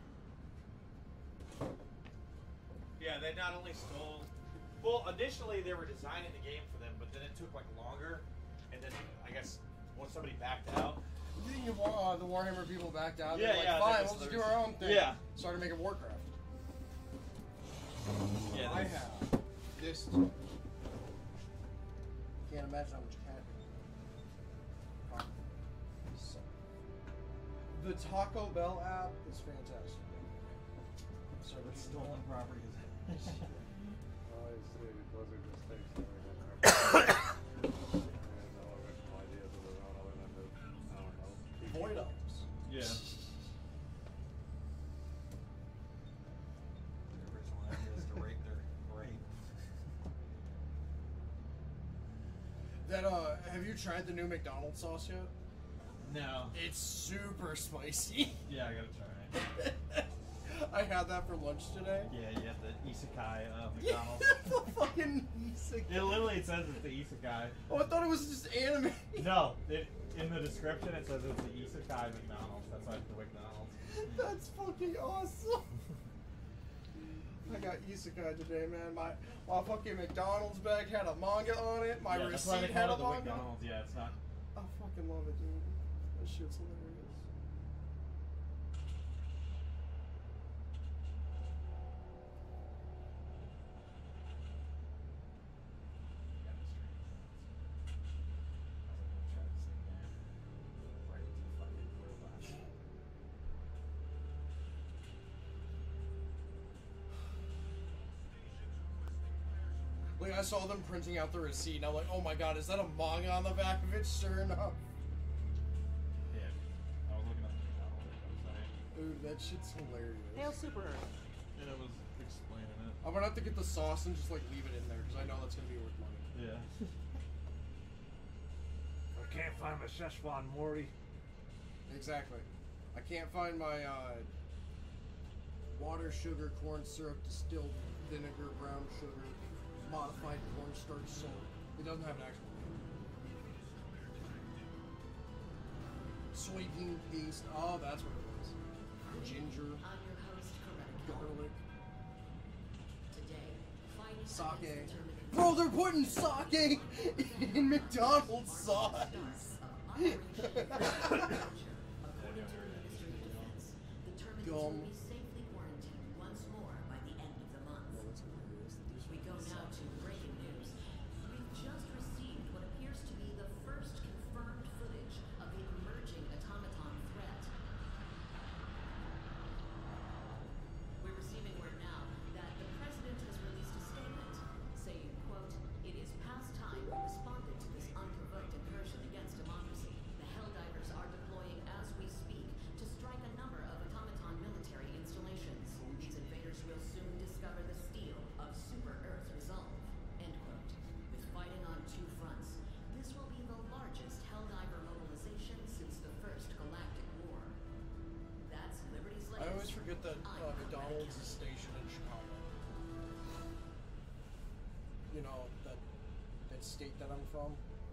it. Yeah, they not only stole. Well, initially they were designing the game for them, but then it took like longer, and then I guess when somebody backed out. You, uh, the Warhammer people backed out. Yeah, They're like, yeah, fine, they're we'll just- just they're do our own thing. Yeah. Started making Warcraft. Yeah, I that's- have this. Too. Can't imagine how much cat. Oh, so. The Taco Bell app is fantastic. Sorry, What stolen property is that? Oh, I see. Blizzard just takes everything. I have no original ideas of their own other than to, I don't know. Void Elves. Yeah. The original idea is to rape their rape. That uh, have you tried the new McDonald's sauce yet? No. It's super spicy. Yeah, I gotta try it. I had that for lunch today. Yeah, you have the isekai of McDonald's. the fucking Isekai. It literally says it's the isekai. Oh, I thought it was just anime. No, it, in the description it says it's the isekai McDonald's. That's why it's the McDonald's. That's fucking awesome. I got isekai today, man. My my fucking McDonald's bag had a manga on it. My Yeah, that's why receipt they had call a it the manga. McDonald's. Yeah, it's not. I fucking love it, dude. That shit's hilarious. Like, I saw them printing out the receipt, and I'm like, oh my god, is that a manga on the back of it? Sure enough. Yeah. I was looking at the McDonald's website. Dude, that shit's hilarious. Hail Super Earth. And it was explaining it. I'm gonna have to get the sauce and just, like, leave it in there, because I know that's gonna be worth money. Yeah. I can't find my Szechuan Mori. Exactly. I can't find my, uh, water, sugar, corn syrup, distilled vinegar, brown sugar, modified cornstarch salt. It doesn't have an actual name. Soybean paste. Oh, that's what it was. Ginger, I'm your host, Coretta. garlic, Today, fighting sake. against the Terminator. Bro, they're putting sake in McDonald's sauce. Gum. Be safely quarantined once more by the end of the month. We go now to breaking news. We've just received what appears to be the first confirmed footage of the emerging automaton threat. We're receiving word now that the president has released a statement saying, quote, "It is past time we responded to this unprovoked incursion against democracy. The Helldivers are deploying as we speak to strike a number of automaton military installations. These invaders will soon discover the steel of Super Earth's resolve." End quote. With fighting on two fronts, this will be the largest Helldiver mobilization since the First Galactic War. That's Liberty's latest. I always forget that uh, I'm McDonald's Coretta. is stationed in Chicago. You know, that that state that I'm from.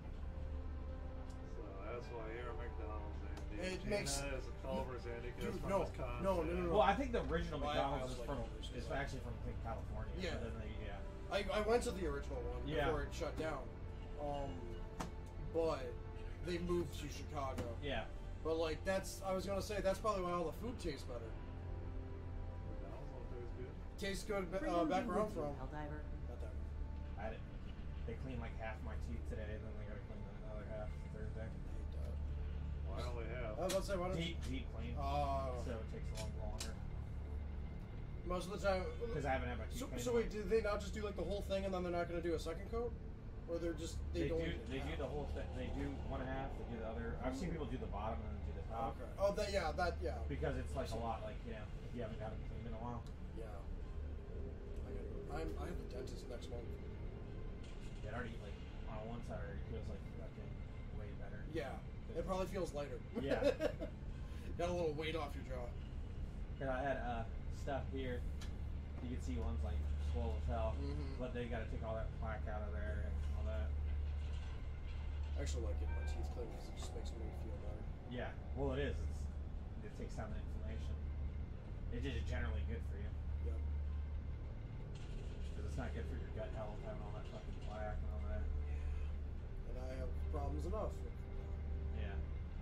So that's why you're a McDonald's, Andy. It Gina makes- is a Culver's, Andy, 'cause Dude, from no, Wisconsin. no, no, no, no. Well, I think the original Well, I- I McDonald's was is like from Culver's, is yeah. actually from I think California. Yeah. But then they, yeah. I, I went to the original one Yeah. before it shut down. Um, but they moved to Chicago. Yeah. But like that's I was gonna say that's probably why all the food tastes better. McDonald's don't taste good. Tastes good Bring uh, them back in where I'm with you, from. Helldiver. Not that one. I had it. They cleaned like half my teeth today, then they gotta clean another half Thursday. Well, I only have. I was about to say why don't you? Deep, deep clean. Uh, so it takes a lot longer. most of the time. Because I haven't had my teeth So, cleaned. so wait, did they not just do like the whole thing and then they're not gonna do a second coat, or they're just they, They, don't? do. They do the whole thing. They do one half. They do the other. I've seen people do the bottom and then do the top. Okay. Oh, that yeah, that yeah. Because it's like a lot. Like you know, if you haven't got it cleaned in a while. Yeah. I gotta go. I'm I have the dentist next month. Yeah, it already like on one side already feels like fucking way better. Yeah. It probably feels lighter. Yeah. Got a little weight off your jaw. Cause I had uh stuff here. You can see one's like swole as hell, Mhm. but they got to take all that plaque out of there and all that. I actually like getting my teeth cleaned because it just makes me feel better. Yeah, well it is. It's, it takes down the inflammation. It's just generally good for you. Yep. Cause it's not good for your gut health having all that fucking plaque and all that. And I have problems enough. Yeah.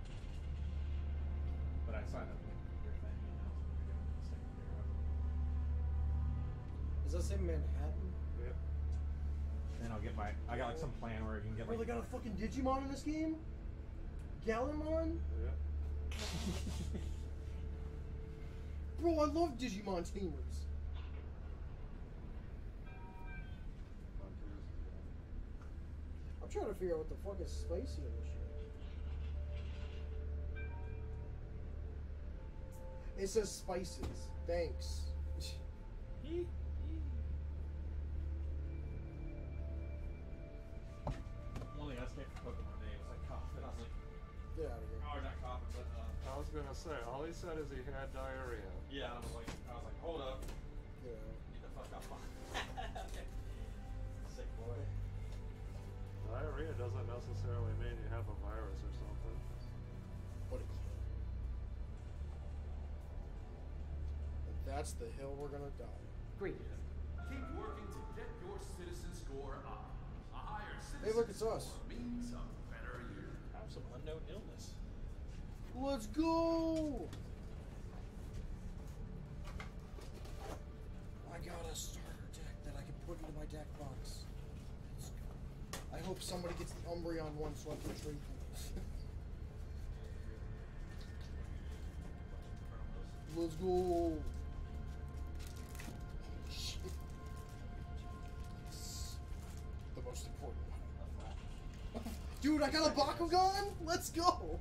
But I signed up with your thing, you know, so you're getting this taken care of. Does that say Manhattan? Yep. Then I'll get my. I got like some plan where you can get Oh, like. they got a fucking Digimon in this game? Gallimon? Yep. Bro, I love Digimon tamers. I'm trying to figure out what the fuck is spicy in this shit. It says spices. Thanks. Only I escaped from Pokemon Day. It was like coughing. I was like, Get out of here. oh, not coughing, but uh, I was gonna say, all he said is he had diarrhea. yeah. I was like, I was like, hold up, Yeah. get the fuck off. Okay. Sick boy. Diarrhea doesn't necessarily mean you have a virus or something. What a And that's the hill we're gonna die. Great. Keep working to get your citizen score up. A higher citizen Hey, look, it's us. score means a better year. Have some unknown illness. Let's go! I got a starter deck that I can put into my deck box. Let's go. I hope somebody gets the Umbreon one so I can trade them. Let's go! Shit. Yes. The most important one. Dude, I got a Bakugan! Let's go!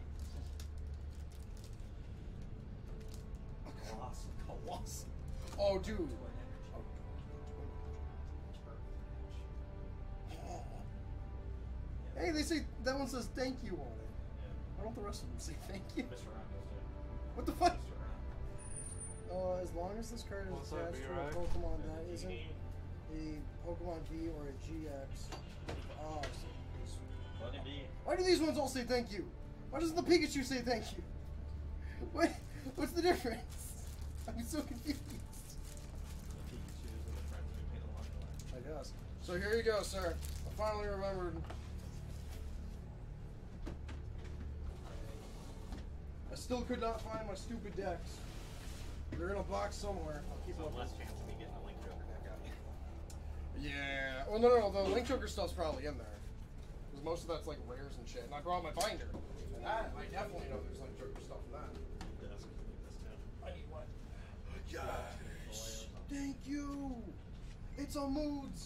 Colossal. Oh, dude. Oh. Hey, they say that one says thank you on it. Why don't the rest of them say thank you? Mister Ramos What the fuck? Uh, as long as this card is What's up, attached to a B-Rag? Pokemon that isn't a Pokemon V or a G X. Oh, Let it be. why do these ones all say thank you? Why doesn't the Pikachu say thank you? What? What's the difference? I'm so confused. I guess. So here you go, sir. I finally remembered. I still could not find my stupid decks. They're in a box somewhere. I'll keep So them. less chance of me getting a Link Joker deck out. Yeah. Well, no, no, no. The Link Joker stuff's probably in there. Because most of that's like rares and shit. And I brought my binder. And that, I definitely know there's Link Joker stuff in that. I need one. Yes. Thank you. It's a moods.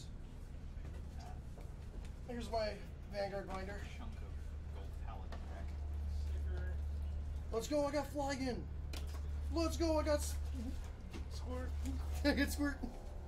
Here's my Vanguard binder. Chunk of gold palette deck. Let's go. I got Flygon. Let's go. I got s- Squirt. I got Squirt.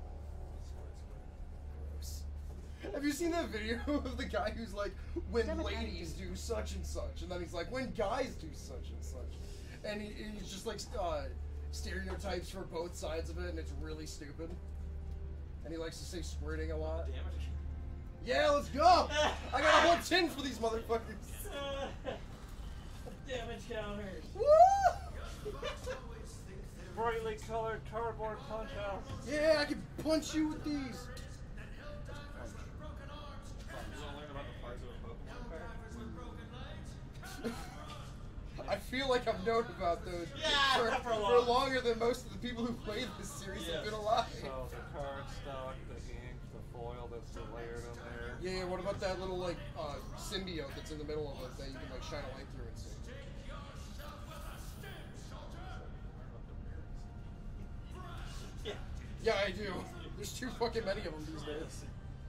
Gross. Have you seen that video of the guy who's like, when ladies do such and such, and then he's like, when guys do such and such, and he, he's just like uh, stereotypes for both sides of it, and it's really stupid. And he likes to say squirting a lot. Damage. Yeah, let's go! I got a whole tin for these motherfuckers. Damage counters. Woo! Brightly colored cardboard punch out. Yeah, I can punch you with these. You want to learn about the parts of a Pokemon card? I feel like I've known about those Yeah, for, for for, long. longer than most of the people who played this series Yes. have been alive. So the cardstock, the ink, the foil that's layered in there. Yeah, what about that little like uh, symbiote that's in the middle of it that you can like shine a light through and see? Yeah. Yeah, I do. There's too fucking many of them these days.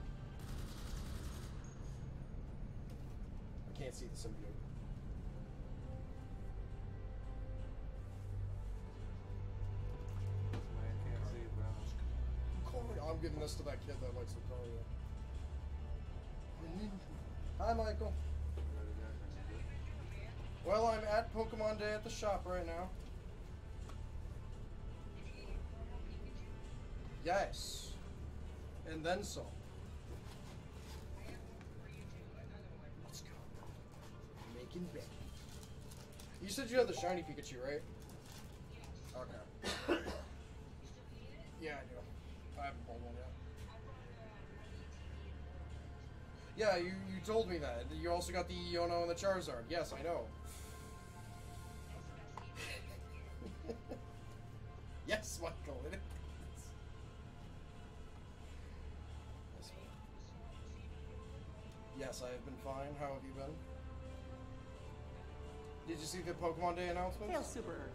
I can't see the symbiote. Man can't see them. Lucario. I'm giving this to that kid that likes Lucario. Hi, Michael. Well, I'm at Pokemon Day at the shop right now. Yes. And then some. Let's go. Making big. You said you had the shiny Pikachu, right? Okay. Yeah, I do. I haven't pulled one yet. Yeah, you, you told me that. You also got the Iono and the Charizard. Yes, I know. Yes, Michael, it is. Yes, I have been fine. How have you been? Did you see the Pokemon Day announcements? Hail Super Earth.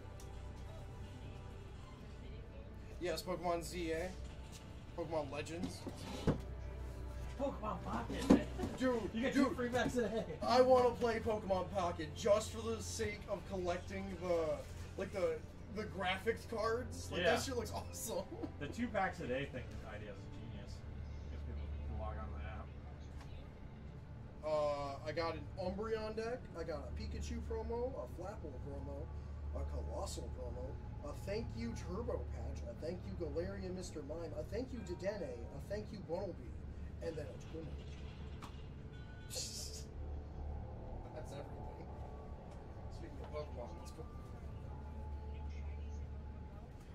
Yes, Pokemon Z A. Pokemon Legends. Pokemon Pocket. Dude, You get dude, two free packs a day. I want to play Pokemon Pocket just for the sake of collecting the, like the, the graphics cards. Like Yeah. that shit looks awesome. The two packs a day thing idea is genius. Gives people to log on to the app. Uh, I got an Umbreon deck. I got a Pikachu promo, a Flapple promo, a Colossal promo, a thank you Turbo Patch, a thank you Galarian Mister Mime, a thank you Dedenne, a thank you Bunnelby, and then a Twinbee.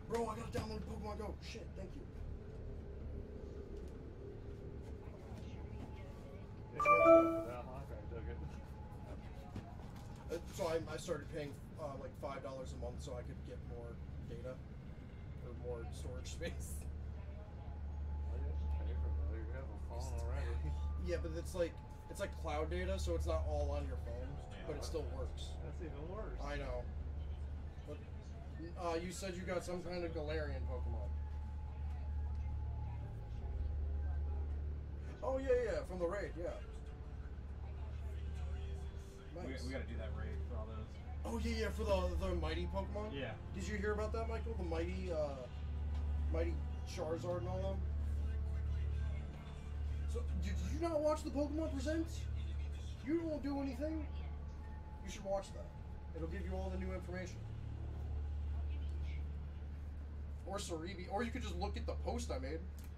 Bro, I gotta download Pokemon Go. Shit, thank you. If you have it for that long, I took it. Uh, so I, I started paying uh, like five dollars a month so I could get more data or more storage space. Well, you have to pay for that. You have a phone already. Yeah, but it's like it's like cloud data, so it's not all on your phone, but it still works. That's even worse. I know. But uh, you said you got some kind of Galarian Pokemon. Oh yeah, yeah, from the raid, yeah. We, Nice. we gotta do that raid for all those. Oh yeah, yeah, for the the mighty Pokemon. Yeah. Did you hear about that, Michael? The mighty, uh, mighty Charizard and all them. So did you not watch the Pokemon Presents? You don't do anything. You should watch that. It'll give you all the new information. Or Cerebi, or you could just look at the post I made.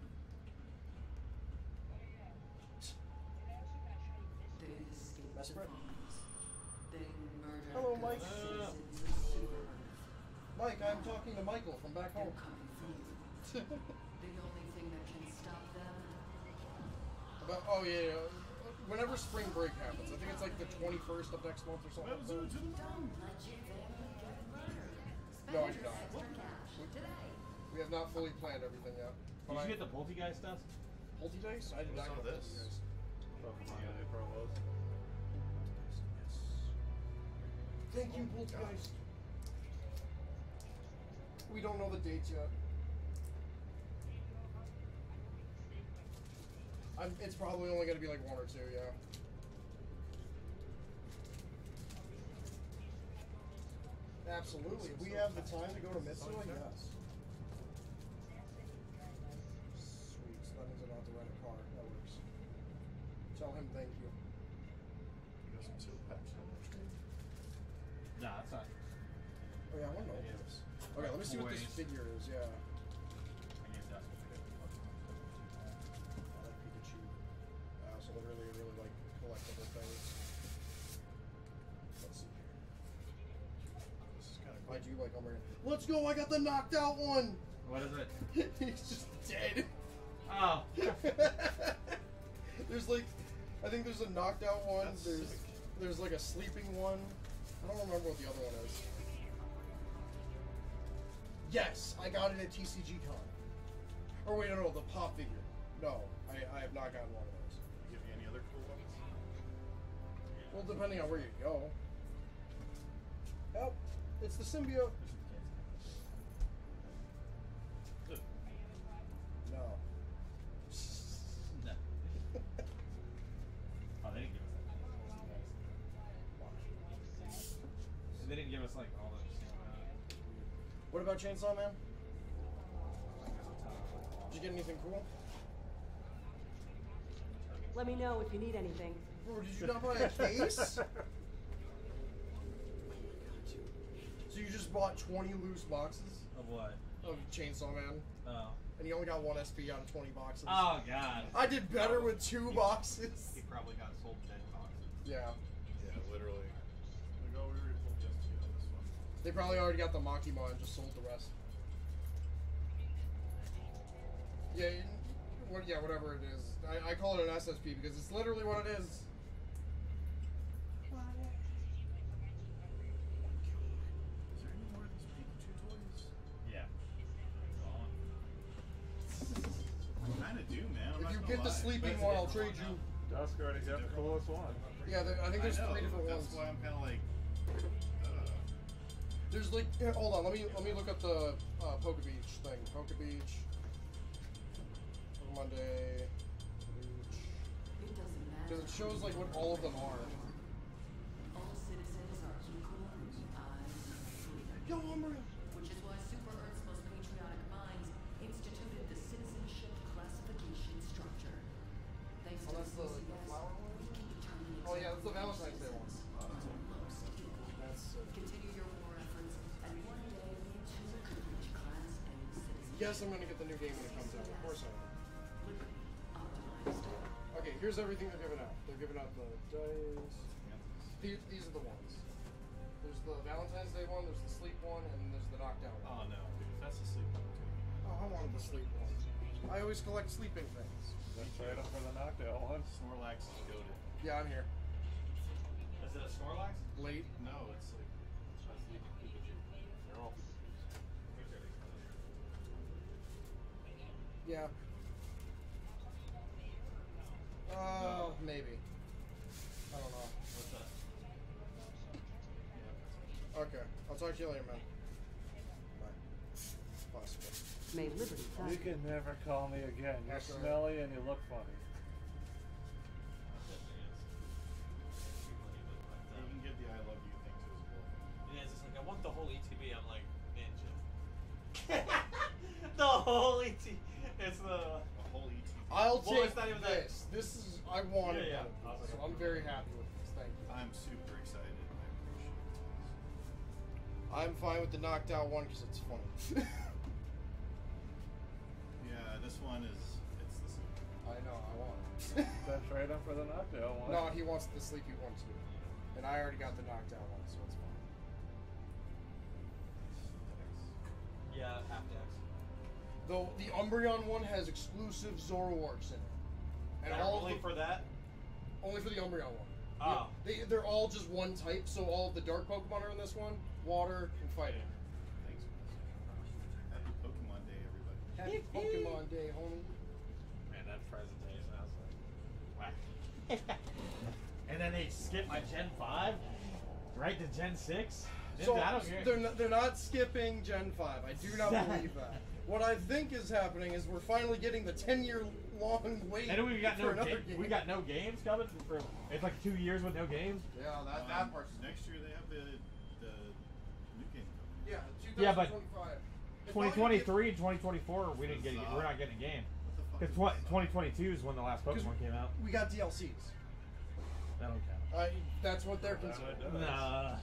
They escaped Best friend. defiance. They murdered Hello, Mike. good Uh. citizens of Super Earth. Mike, I'm talking to Michael from back They're home. coming for you. The only thing that can stop them About, oh yeah, yeah. Whenever spring break happens, I think it's like the twenty-first of next month or something. Like that. Don't let your family get murdered. No, I Spend do your not. extra cash today. We have not fully planned everything yet. Did you get the Poltergeist stuff? Poltergeist? I did not Some get of this. Poltergeist. Pokemon Go promos. Thank you, Poltergeist. We don't know the dates yet. I'm, it's probably only going to be like one or two, yeah. Absolutely. If we have the time to go to Mitsuya, yes. Sweet. So that means I don't have to rent a car. That works. Tell him thank you. Nah, that's not. Oh yeah, I want to know this. Okay, let me see what this Toys. figure is, yeah. I gave Dustin a good I like Pikachu. I also really, really like collectible things. Let's see here. This is kind of I do like Umbreon. Let's go! I got the knocked out one! What is it? He's just dead. Oh. There's like, I think there's a knocked out one. That's there's sick. there's like a sleeping one. I don't remember what the other one is. Yes, I got it at T C G Con. Or wait, no, no, the pop figure. No, I, I have not gotten one of those. Give you any other cool ones? Well, depending on where you go. Oh, it's the symbiote. No. No. Oh, they didn't give us that. They didn't give us like all those. What about Chainsaw Man? Did you get anything cool? Let me know if you need anything. Bro, did you not buy a case? So you just bought twenty loose boxes Of what? of Chainsaw Man, Oh. and you only got one S P out of twenty boxes. Oh God. I did better with two boxes. He probably got sold ten boxes. Yeah. Yeah, literally. Like, oh, we already pulled just two on this one. They probably already got the Makima and just sold the rest. Yeah, you- what, yeah, whatever it is. I, I call it an S S P because it's literally what it is. Is there any more of these Pikachu toys? Yeah. I kind of do, man. I'm If not you gonna get the lie. sleeping one, I'll trade you. Dusk already got the coolest one. Yeah, there, I think there's I know, three different that's ones. why I'm kind of like, uh, There's like, here, hold on, let me let me look up the uh, Poke Beach thing. Poke Beach, Pokemon Day, Beach. It doesn't matter. Because it shows like what all of them are. All citizens are equal in the eyes of freedom. Yo, Umbreon! Which is why Super Earth's most patriotic minds instituted the citizenship classification structure. Thanks Oh, to that's the, the C the C S, flower one? we can determine Oh yeah, that's the exactly Valentine's Day one. citizens are most equal. That's sick. Continue your war efforts, and one day you could reach class A citizenship. Yes, I'm gonna get the new game when it comes out. Of course I am. Liberty optimized. Okay, here's everything they're giving out. They're giving out the dice. These, these are the ones. There's the Valentine's Day one, there's the sleep one, and there's the knockdown one. Oh no, dude. If that's That's the sleep one too. Oh, I wanted the sleep one. I always collect sleeping things. Let's trade them for the knockdown one. Snorlax is goated. Yeah, I'm here. Is it a Snorlax? Late. No, it's like it's not sleep Pikachu. They're all Pikachus. Yeah. Uh, maybe. I don't know. What's that? Okay, I'll talk to you later, man. Bye. Possible. May Liberty You guide you. can never call me again. You're That's all right. smelly and you look funny. You can give the I love you thing to his girlfriend. Yeah, it's just like, I want the whole E T B. I'm like, ninja. The whole E T B. It's the. A whole E T B. I'll Well, take it's not even that- this. This is I wanted Yeah, yeah. one of I was these, like, so I'm very happy with this. Thank you. I'm super excited. I appreciate this. I'm fine with the knocked out one because it's funny. Yeah, this one is it's the sleep. I know, I want it. Then trade them for the knockdown one. No, he wants the sleepy one too. And I already got the knocked out one, so it's fine. Yeah, half dex. Though the Umbreon one has exclusive Zoroarks in it. And They're all only the, for that? only for the Umbreon one. Oh. They, they're all just one type, so all of the dark Pokemon are in this one. Water and fighting. Thanks, Wes. Happy Pokemon Day, everybody. Happy Pokemon Day, homie. Man, that presentation, I was like, whack. And then they skip my Gen five right to Gen six? So I don't care. they're not, they're not skipping Gen five. I do not Sad. believe that. What I think is happening is we're finally getting the ten year long wait And we got for no another ga- game. we got no games coming for it's like two years with no games. Yeah, that, Um, that part's next year they have the the new game coming. yeah. Yeah, but twenty twenty-five. It's twenty not gonna be- twenty-three and twenty twenty-four we didn't get Bizarre. we're not getting a game. What the fuck? Because is this? twenty twenty-two is when the last 'Cause Pokemon came out. We got D L Cs. That don't count. I, that's what they're That's considered. what it does. Nah.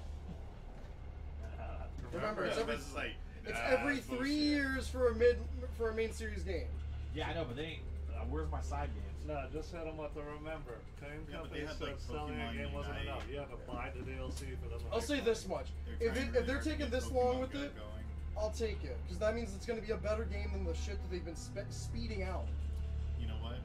Remember, it's Yeah, every this is like, it's ah, every that's three bullshit. years for a mid for a main series game. Yeah, I know, but they ain't. Uh, where's my side games? No, just hit them with the remember. Game Yeah, but company they had, said like, selling a Pokemon game wasn't Unite. enough. You had to buy the D L C for them. to I'll make say money. this much: They're if trying it, really if they're hard to taking get this Pokemon long with Go it, going. I'll take it because that means it's going to be a better game than the shit that they've been spe- speeding out. You know what?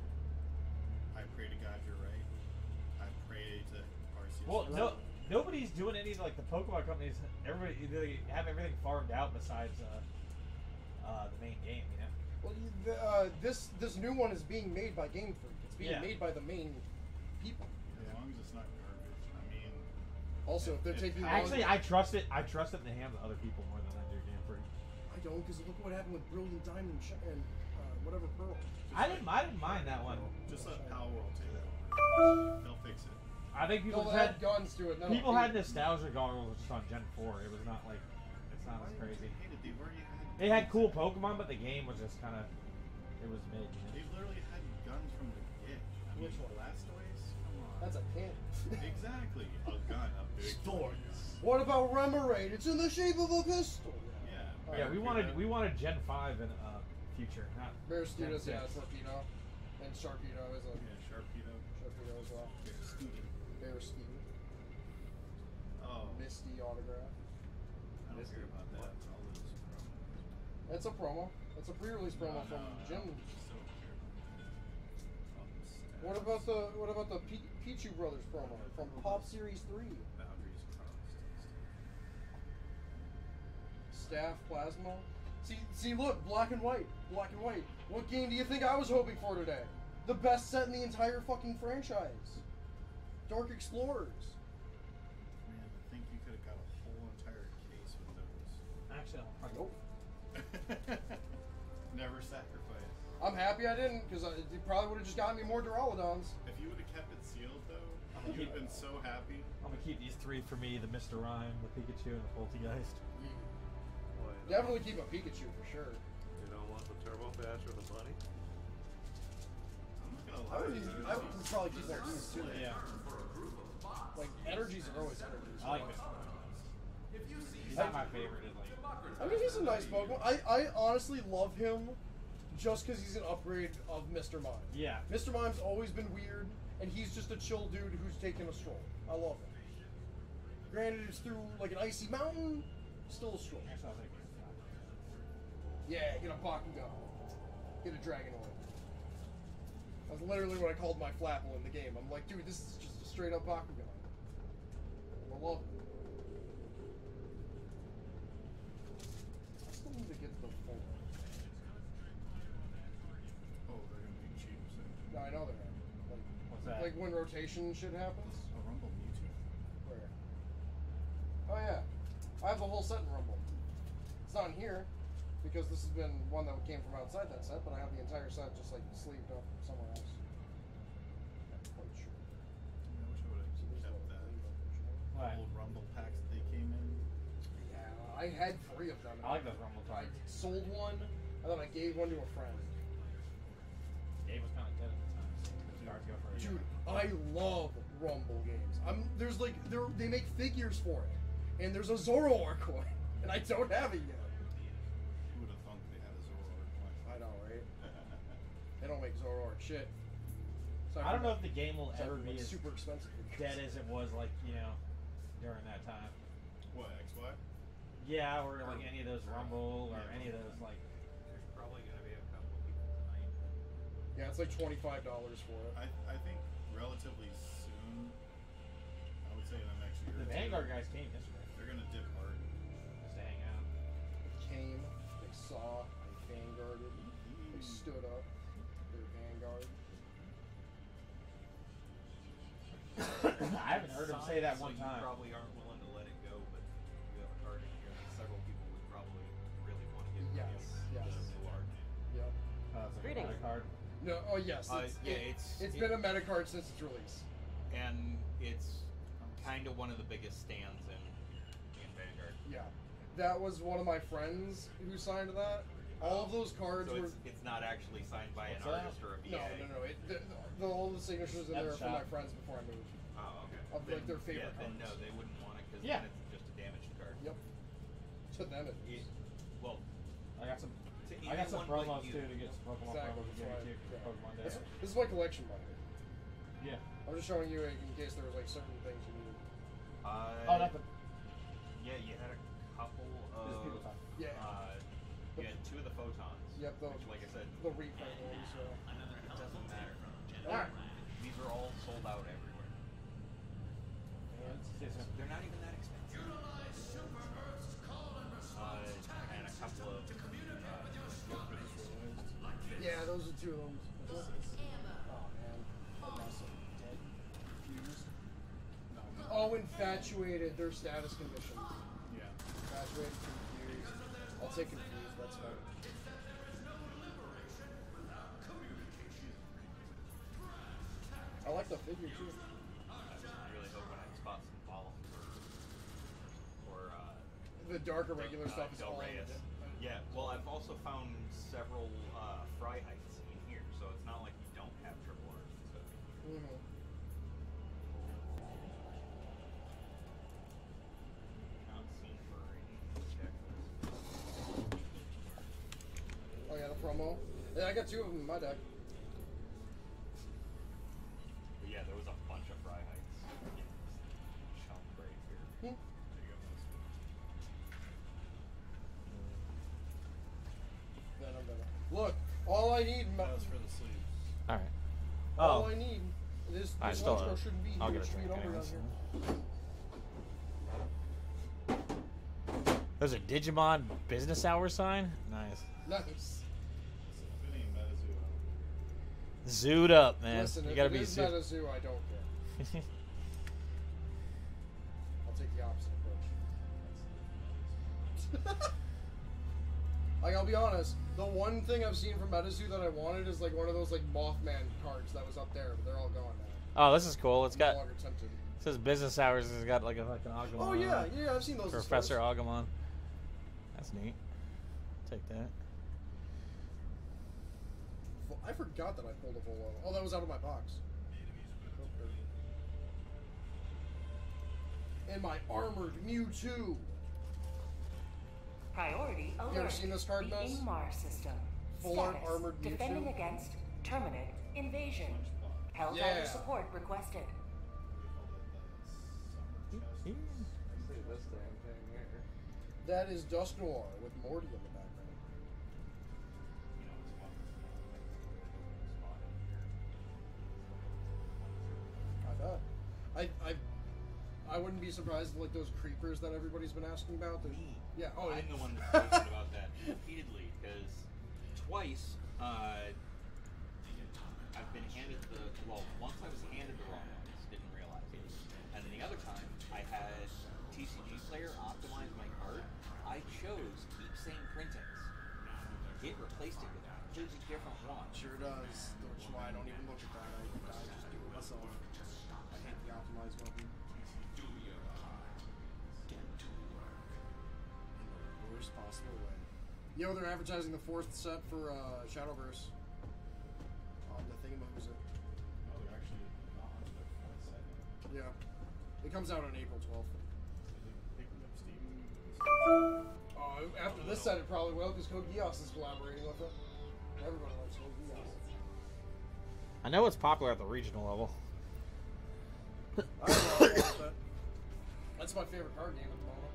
I pray to God you're right. I pray to Arceus. Well, no, nobody's doing any like the Pokemon companies. Everybody they have everything farmed out besides uh, uh, the main game. You know. Well, you- the, uh, this this new one is being made by Game Freak. It's being Yeah. made by the main people. As long as it's not garbage. I mean, Also, if they're It- taking Actually, long, I trust it. I trust it in the hands of other people more than I do Game Freak. I don't because look what happened with Brilliant Diamond and, Sh- and uh, whatever Pearl. I didn't. I didn't mind that one. just let Power World take it over. They'll fix it. I think people They'll just add had guns to it. and that'll people be- had nostalgia goggles just on Gen four. It was not like it's not as crazy. I hated they already had. They had cool Pokemon, but the game was just kind of it was mid. You know? They literally had guns from the get. I mean, Which one? Blastoise? Come on. That's a cannon. Exactly. A gun, a big gun. What about Remoraid? It's in the shape of a pistol. Yeah. Yeah, we Barracuda. wanted we wanted Gen five in uh, future, not Maristudas, Gen yeah, six. Torpedo. And Sharpedo is a Yeah, Sharpedo. Sharpedo as well. Barracuda. Barraskewda. Oh, Misty autograph. I don't care about that. It's all those promos. That's a promo. That's a pre-release promo No, from no, I Jim. don't so care about that. All the stats. What about the what about the P- Pichu Brothers promo from Pop Series three? Boundaries crossed. Staff Plasma. See, see, look, black and white, black and white. What game do you think I was hoping for today? The best set in the entire fucking franchise. Dark Explorers. Man, I think you could have got a whole entire case with those. Actually, I'll probably Nope. Never sacrifice. I'm happy I didn't, because it probably would have just gotten me more Duraludons. If you would have kept it sealed, though, I'm you'd have gonna been so happy. I'm gonna keep these three for me: the Mister Rhyme, the Pikachu, and the Poltegeist. Boy, you don't- Definitely keep a Pikachu for sure. You don't want the Turbo Patch or the Bunny? I'm not gonna I lie. would, use- I would probably keep like these too. Yeah, Like energies are always energies. I like Mister Rhyme. He's not my favorite. Is like I mean, he's a nice Pokemon. I, I honestly love him just because he's an upgrade of Mister Mime. yeah. Mister Mime's always been weird, and he's just a chill dude who's taking a stroll. I love him. Granted, it's through like an icy mountain, still a stroll. Actually, I'll take Yeah, get a Bakugan. Get a Dragonoid. That's literally what I called my Flapple in the game. I'm like, dude, this is just a straight up Bakugan. I love it. I still need to get the full one. Oh, they're gonna be cheap soon. No, I know they're not. Like, What's that? Like when rotation shit happens. A Rumble Mewtwo. Where? Oh yeah, I have the whole set in Rumble. It's not in here because this has been one that came from outside that set, but I have the entire set just like sleeved up somewhere else. Not quite sure. I wish I would have kept that. What? Old Rumble packs that they came in. Yeah, I had three of them. I like those Rumble I cards. sold one, and then I gave one to a friend. Dave was kind of dead at the time. So the cards go for a Dude, year. I love Rumble games. I'm there's like they they make figures for it, and there's a Zoroark one, and I don't have it yet. Who would have thunk they had a Zoroark one? I know, right? They don't make Zoroark shit. Sorry I don't for know that. if the game will Sorry ever for be my as super expensive figures. dead as it was, like, you know, during that time. What, X Y? Yeah, or like any of those Rumble or any of those, like. There's probably going to be a couple people tonight. Yeah, it's like twenty-five dollars for it. I, I think relatively soon, I would say in the next year. The or two, Vanguard guys came yesterday. They're gonna dip hard. Just to hang out. They came, they saw, they vanguarded, they stood up, they're Vanguard. I haven't heard him say that So one you time. probably aren't willing to let it go, but you have a card in here that several people would probably really want to get rid Yes, of. yes. Just a new art. Yep. Uh, it's like Greetings. a credit card. No, oh yes. Uh, It's, yeah, it, it's- it's it- been a meta card since its release. And it's kind of one of the biggest stands in, in Vanguard. Yeah, that was one of my friends who signed that. All of those cards So were. it's, it's not actually signed by an What's that? artist or a V No, A. no, no. It, the, the, all the signatures in That's there are from my shop. friends before I moved. Oh, okay. Of like their Then- favorite yeah, then cards. no, they wouldn't want it because Yeah. then it's just a damaged card. Yep. To them it It, is. well, I got some. to I got some anyone but promos you. too to get some Pokemon Exactly. promos to That's give why. you too for yeah. Pokemon Day. This, this is my collection binder. Yeah. I'm just showing you in case there was like certain things you needed. Uh, Oh, nothing. Yeah, you had a couple This is people of. talking. Yeah. Uh, you had two of the photons. Yep, the- Which, like I said, The reprint ones. So. it doesn't matter. Alright. These are all sold out everywhere. Yeah, it's, it's, They're not even that expensive. Uh, and a couple of. Uh, Yeah, those are two of them. Oh man, I'm also dead. Confused. Oh, infatuated. Their status conditions. Yeah. Infatuated, confused. I'll take confused. That's fine. I like the figure too. I was really hoping I'd spot some pollen for, for uh, The darker regular uh, stuff is Del all Reyes. legit. Yeah, well, I've also found several uh, Freiheits in here, so it's not like you don't have triple R's and stuff in here. Mhm. Not seen for any checklist. Oh yeah, the promo. Yeah, I got two of them in my deck. But yeah, there was a bunch of Freiheits in this chunk right here. Hmm. There you go. Then I'm gonna look. All I need. That was for the sleeves. all right. All Oh. I need. This, I this still. Lunchco shouldn't be I'll here. get It a should be drink numbered on anyways. here. There's a Digimon business hour sign. Nice. Nice. If it ain't Metazoo, Zooed up, man. Listen, you if gotta it be is zooed. Metazoo, I don't care. I'll take the opposite approach. Like, I'll be honest, the one thing I've seen from Metazoo that I wanted is like one of those like Mothman cards that was up there, but they're all gone now. Oh, this is cool. It's I'm got. no longer tempted. It says business hours. It's got like a fucking Agumon. Oh yeah, yeah, I've seen those. in Professor stores. Agumon. That's neat. Take that. Well, I forgot that I pulled a Volo. Oh, that was out of my box. Okay. And my armored Mewtwo. Priority alert. You ever seen this card, the Mez? Ingmar system. Full art Status, armored Mewtwo? defending against Terminate invasion. Helldiver Yeah. support requested. See this damn thing here. That is Dusk Noir with Morty in the background. wouldn't be surprised like those creepers that everybody's been asking about. There's, yeah. Oh, I'm yeah. the one that's posted about that repeatedly because twice uh, I've been handed the well. Once I was handed the wrong ones, didn't realize it, and then the other time I had T C G Player optimize my card. I chose keep same printings. It replaced it with a completely different one. Sure does. Which is why I don't even look at that. I, I just do it myself. I hate the optimize button. In the worst possible way. Yo, they're advertising the fourth set for uh, Shadowverse. On the Thingamaboozer. Oh, they're actually not on the fourth set. Yeah. It comes out on April twelfth. Picking up Steam. Uh, after this set, it probably will, because Code Geass is collaborating with it. Everybody likes Code Geass. I know it's popular at the regional level. I don't know about that. That's my favorite card game at the moment.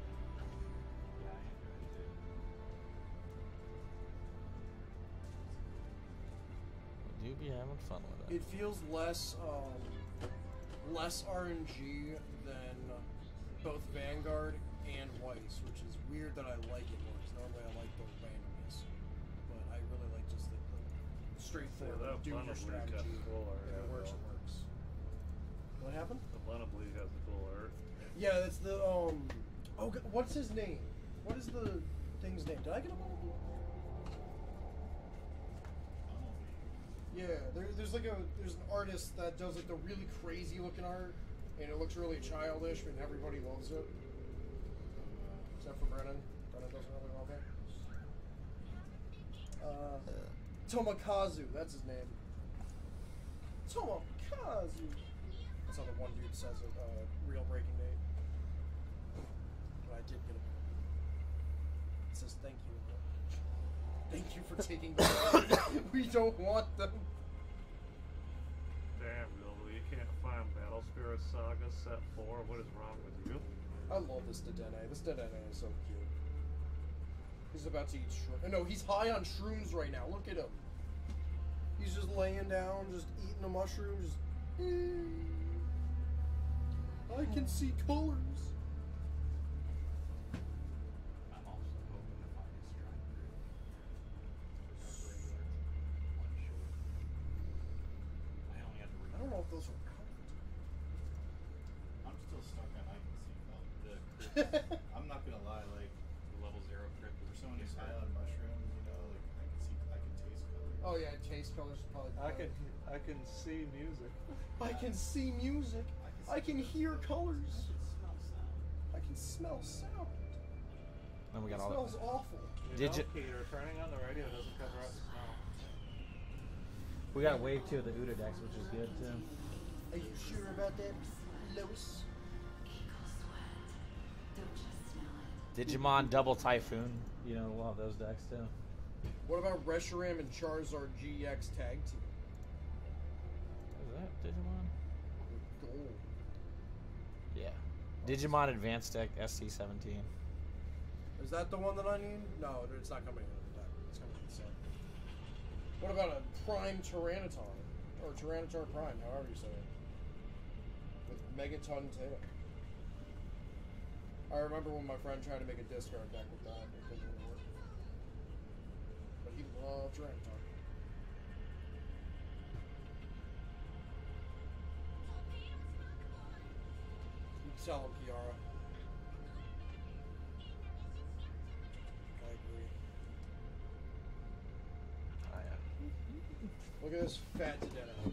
I do be having fun with it. It feels less, um, less R N G than both Vanguard and Weiss, which is weird that I like it more, because normally I like the randomness. But I really like just the, the straightforward, Yeah, that do your Blend of Bleed got strategy. the cool art, If it yeah, works, it well. works. What happened? The Blend of Bleed has the cool art. Yeah, that's the, um, oh, g- what's his name? What is the thing's name? Did I get a Bumblebee? Yeah, there, there's like a, there's an artist that does like the really crazy looking art, and it looks really childish, and everybody loves it. Except for Brennan. Brennan doesn't really love it. Uh, Tomokazu, that's his name. Tomokazu! That's how the one dude says it, uh, real breaking date. But I did get a It says thank you. Thank you for taking them. We don't want them. Damn, Bilbo, you can't find Battle Spirit Saga Set four. What is wrong with you? I love this Dedenne. This Dedenne is so cute. He's about to eat shroom. No, he's high on shrooms right now. Look at him. He's just laying down, just eating a mushroom, just... I can see colors. I'm also hoping to find a striker. One short. I only had to read. I don't know if those are out. I'm still stuck on I can see color. The crit, I'm not gonna lie, like The level zero crit. for someone who's high on mushrooms, you know, like I can see, I can taste color. Oh yeah, taste colors is probably. I can I can see music. I can see music. I can hear colors. I can smell sound. Then we It got all smells that. awful. You Did know, you- Peter, turning on the radio doesn't cover up smell. We got wave two of the Uda decks, which is good too. Are you sure about that, Lois? Digimon Double Typhoon. You know, we'll have those decks too. What about Reshiram and Charizard G X tag team? Is that Digimon? Gold. Yeah. Digimon Advanced Deck S T seventeen. Is that the one that I need? No, it's not coming in the deck. It's coming in the set. What about a Prime Tyranitar? Or Tyranitar Prime, however you say it. With Megaton Tail. I remember when my friend tried to make a discard deck with that. It didn't really work. But he loved Tyranitar. You can tell him, Kiara. I agree. Oh yeah. Look at this fat Dedenne.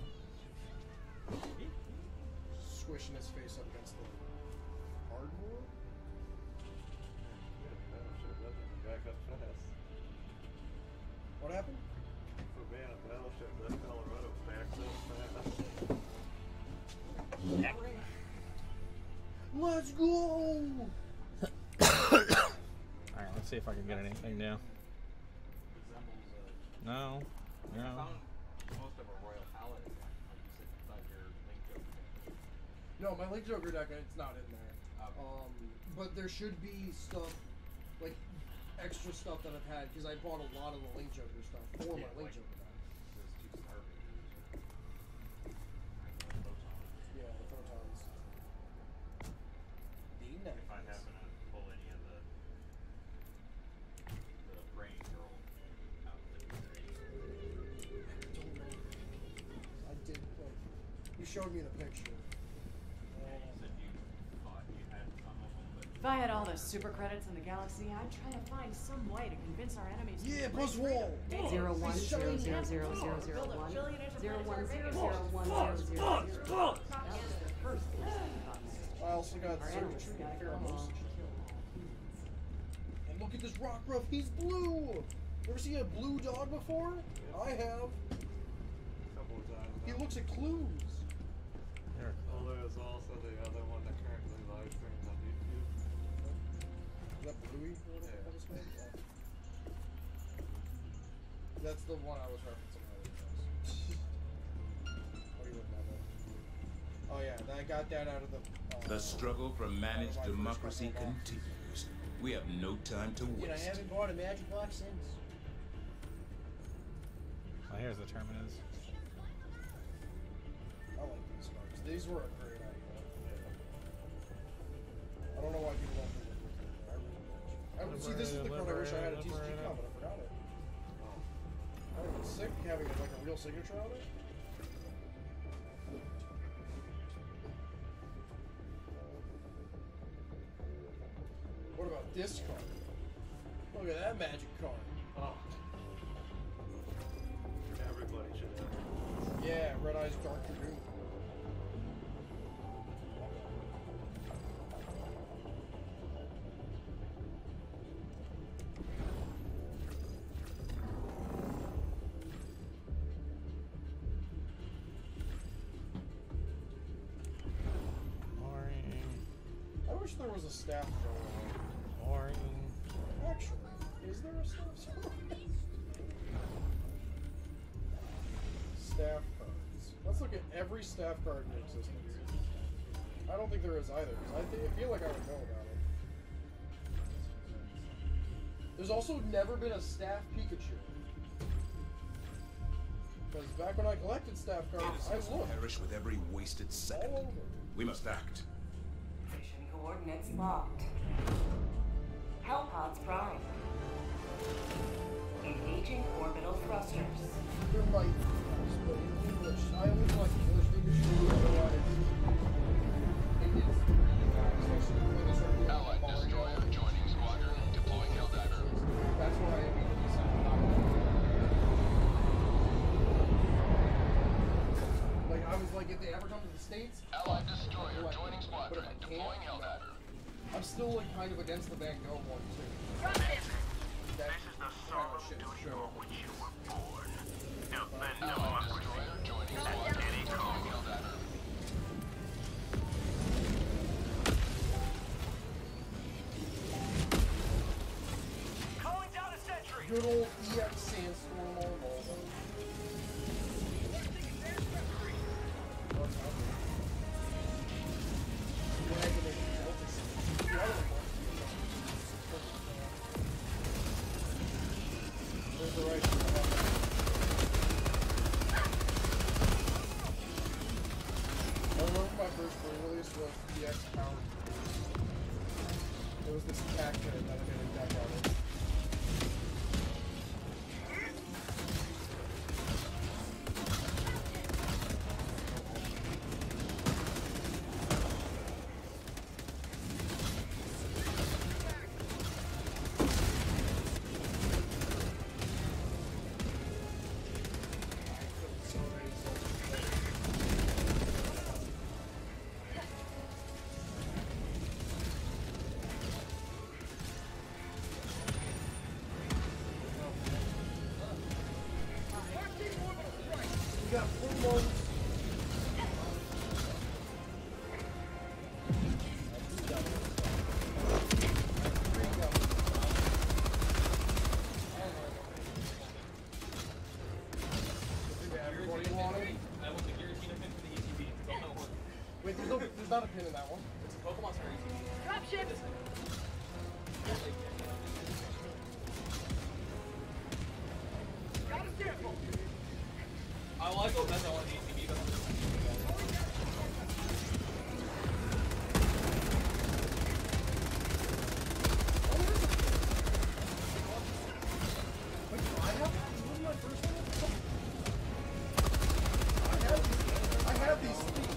Squishing his face up against the hardwood. Yeah, Battleship doesn't back up fast. What happened? For being a Battleship, that Colorado backs up fast. Let's go! Alright, let's see if I can get anything new. Resembles a. No. I No. found most of a Royal Paladin one, like you said, inside your Link Joker deck. No, my Link Joker deck, it's not in there. Okay. Um, but there should be stuff, like extra stuff that I've had, because I bought a lot of the Link Joker stuff for Yeah, my Link like Joker deck. Those two Star Raiders. Yeah, the Photons. showed me the picture. If I had all the super credits in the galaxy, I'd try to find some way to convince our enemies to Yeah, embrace Buzzwall! freedom. Zero one zero zero zero zero zero one zero one zero zero one zero zero zero. That was the first thing. I also got Our Surge enemies from gotta go Pheromones. home to kill all humans. And look at this rock ruff, he's blue! Ever seen a blue dog before? I have. Couple of times. He now. looks at clues. Well, there's also the other one that currently live streams on YouTube. Is that Bluey? Or whatever that was called? Yeah. That's the one I was referencing earlier. What are you looking at there? Oh yeah, I got that out of the... Uh, The struggle for managed democracy continues. We have no time to Dude, I waste. haven't bought a magic box since. Oh, here's the terminus. I like these cards. These were a great idea. I don't know why people don't do it. I really do. I would see this is the card I wish I had a T C G con, but I forgot it. I would have been sick having like a real signature on it. What about this card? Look at that magic card. Oh. Everybody should have. Yeah, Red Eyes Dark Dragoon. Boring. I wish there was a staff show. Boring. Actually, is there a staff show? Staff cards. Let's look at every staff card in existence. I don't think there is either, because I, th I feel like I would know about it. There's also never been a staff Pikachu. Because back when I collected staff cards, I Innocents looked. perish with every wasted second. All over. We must act. Mission coordinates locked. Hellpods prime. Engaging orbital thrusters. There might be, but in English, I always like English Pikachu, otherwise it is really bad, especially when they start doing Allied destroyer joining squadron, deploying Helldiver. That's what I immediately said. Like, I was like, if they ever come to the States, Allied destroyer like, joining but squadron, if I can't, deploying Helldiver. I'm still like kind of against the Van Gogh one too. That, This is the solemn duty for which you were born. Defend Allied democracy destroyer joining at squadron, any deploying cost. Helldiver. Calling down a sentry. Good old E X Sandstorm on Volvo. There's the right one. I remember my first re-release was E X Power. It was this attack kit that I made a deck out of. So many We got full loads. Everybody want it? That was the guaranteed pin for the E T B. It's all one. Wait, there's no, there's not a pin in that one. It's a Pokemon Star E T B. Dropship! I want to go best I want the E T B, but I'm just Wait, do I have this? Was my first one? I have these. I have these.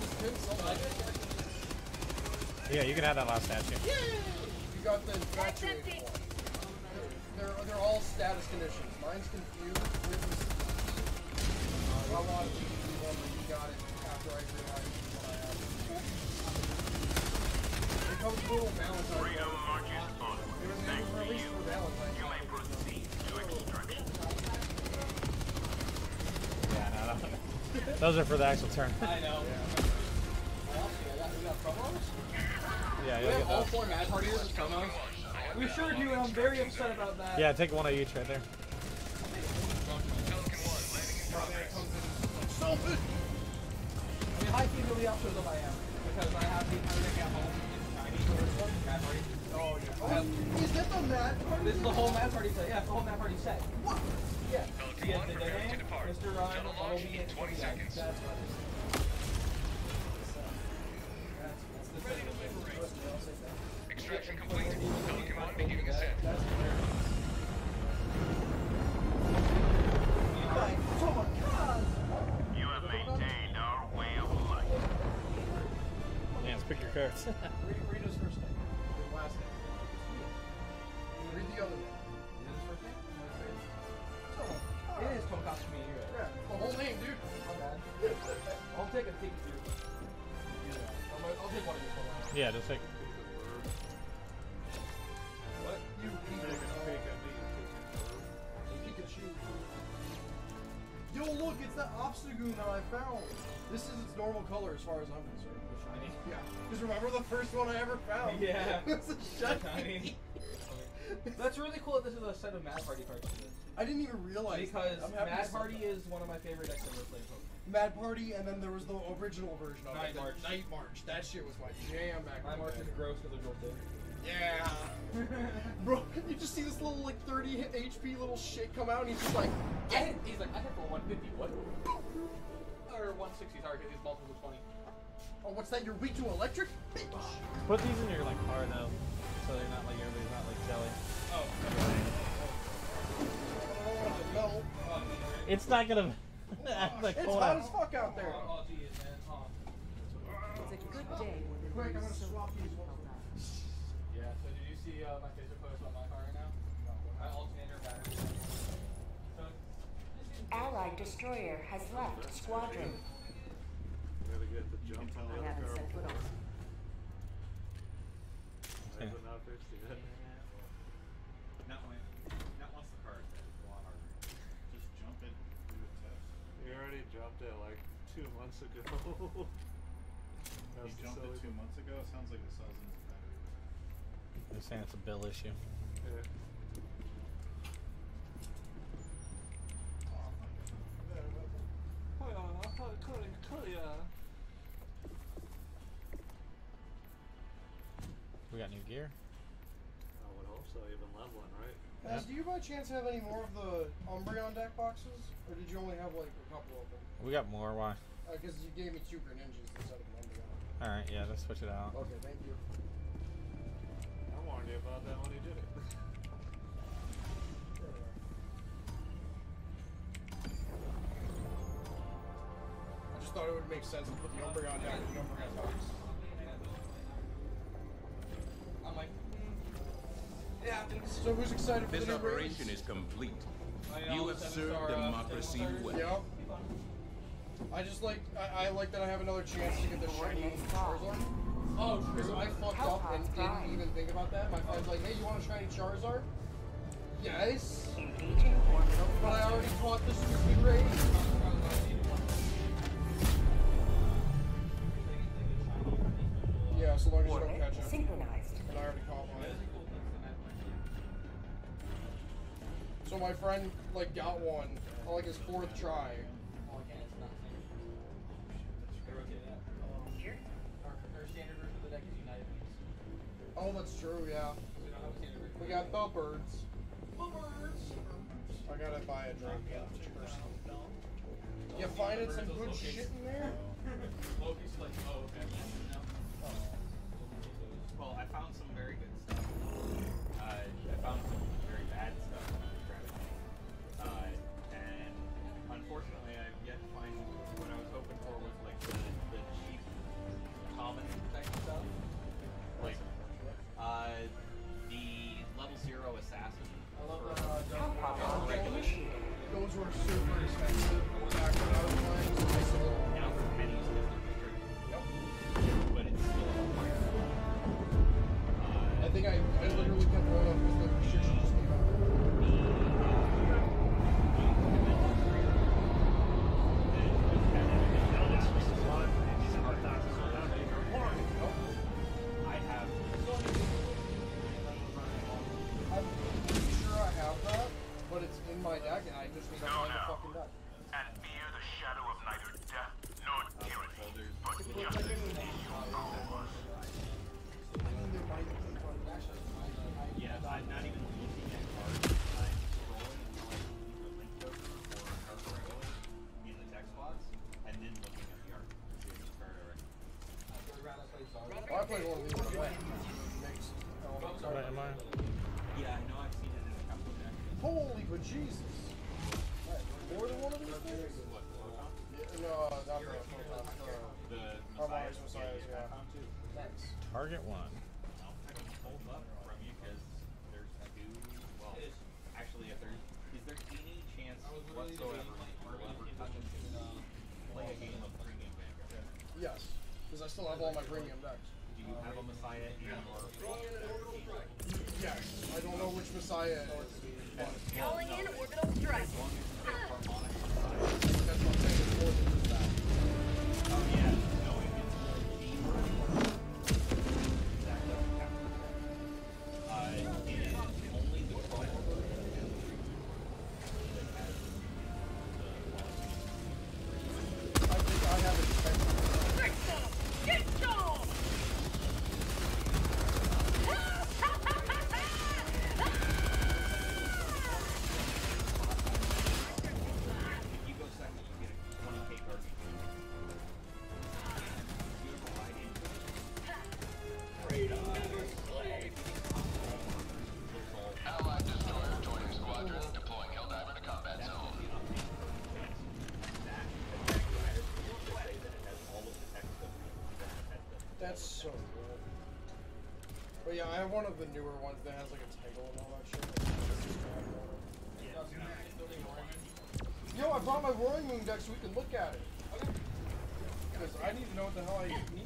Spin somewhere. Yeah, you can have that last statue. You got the infatuated one. They're, they're all status conditions. Mine's confused. Uh, I wanted to do one, but you got it after I realized what I have. It comes with a little Valentine's. Freedom marches on. It was, it Thanks was to released you. for Valentine's. You may proceed to extraction. Yeah, no, no. Those are for the actual turn. I know. We got promos? Yeah, We you'll have get all those. four Mad Partiers as promos. We sure do, and I'm very upset about that. Yeah, take one of each right there. Stop it! I mean, high key really upset as I am, because I have the everything at home in Chinese or Mad Party. Oh, yeah. Oh, is that the Mad Party? This is the whole Mad Party set. Yeah, it's the whole Mad Party set. What? Yeah. You get the name, Mister Ryan, Bumblebee, and twenty seconds. That's what it is. Extraction complete. Pelican one beginning ascent. You have maintained our way of life. Yeah, let's pick your cards. Read, read his first name. His last name. Read the other name. Is it his first name? It is Tomokazu Miura. Yeah, the whole name, dude. My bad. I'll take a peek, dude. I'll, I'll take one of these for now. Yeah, just take. What? You peek at me. Pikachu. Yo, look, it's that Obstagoon that I found. This is its normal color as far as I'm concerned. Shiny? Yeah. Because remember the first one I ever found? Yeah. It's a shiny. That's really cool that this is a set of Mad Party cards. I didn't even realize Because that. I'm happy to Mad see Party that. is one of my favorite decks I've ever played. Mad Party, and then there was the original version of Night it. the March. Night March. That shit was my jam back Night in the March day. is gross because they're real big. Yeah. Bro, you just see this little like thirty H P little shit come out, and he's just like, I hit, he's like, I hit for one fifty, what? Or one sixty, sorry, because he's multiple twenty. oh, what's that? You're weak to electric? Bitch. Put these in your like car though, so they're not like everybody's not like jelly. Oh. No. It's not gonna act like It's cold hot out. as fuck out there. Oh, geez, man. Oh. It's a good day when the Quick, I'm news gonna so swap these held ones. up. Yeah, so did you see uh, my Facebook post about my car right now? My alternator battery. So, Allied destroyer has left squadron. Gotta get the jump on the I other haven't car. set foot on it. I haven't not fixed it yet. Not when, not once the card's there. It's a lot harder. Just jump it, do a test. You already jumped it like two months ago. You That's the jumped silly it two thing. months ago. It sounds like it sells into batteries. They're saying it's a bill issue. Yeah. We got new gear. I would hope so, even leveling, right? Guys, do you by chance have any more of the Umbreon deck boxes? Or did you only have like a couple of them? We got more. Why? Because you gave me two Greninjas instead of an Umbreon. All right, yeah, let's switch it out. Okay, thank you. I warned you about that when he did it. I just thought it would make sense to put the Umbreon deck in the Umbreon box. I'm like, yeah, So who's excited for This the new operation raids? is complete. I You know, have seven served star, uh, democracy seven well. Yep. I just like I, I like that I have another chance to get the shiny Charizard. Oh, Because true. I fucked up and didn't even think about that. My friend's like, hey, you want a shiny Charizard? Yes. But I already caught the stupid raid. Yeah, so long as you don't catch it. Synchronized. And I already caught one. So my friend like got one on like his fourth try. Oh, that's true, yeah. We got the birds. The birds. I gotta buy a drink. You finding some good shit in there? Loki's like, oh, okay. Well, I found some very good stuff. Uh, I found some very bad stuff on the strategy. Uh, and unfortunately, I've yet to find what I was hoping for was like the, the cheap my deck, and I just was No, on the no. fucking deck. And fear the shadow of neither death nor tyranny, but It looks justice like it is your cause. I mean, there might be things on the Yeah, I'm not even looking at cards. I'm scrolling until I see either link token or card regular in the text box, and then looking at the art. See if it's card already. Well, I played one of these in the way. Mixed elements. What am I? Yeah, I know I've seen it in a couple of decks. Holy bejesus! More than one of these things? What, Photon? Yeah, no, uh, not the Photon. The Harmonious Messiahs, Messiahs, yeah. Photon too. Thanks. Target one. I'll pick them both up from you because there's two. Well, actually, if there's is there any chance whatsoever you will ever touch it to play a game of premium Vanguard? Yes, because I still have all my premium decks. Do you have a Messiah in your Yes, I don't know which Messiah it is. But Calling in orbital strike. As long as they're harmonic that's what I'm saying, it's more than just that. Oh yeah, knowing it's more that doesn't count. Uh, it is only the trouble that has the I think I have a defense. Get some! Get some! If you go second, you get a twenty K card. You have a ride into it. Allied destroyer joining squadron, deploying Helldiver to combat zone. That's so cool. But yeah, I have one of the newer ones that has like a title and all that shit. Yo, I brought my Roaring Moon deck so we can look at it. Because I need to know what the hell I need.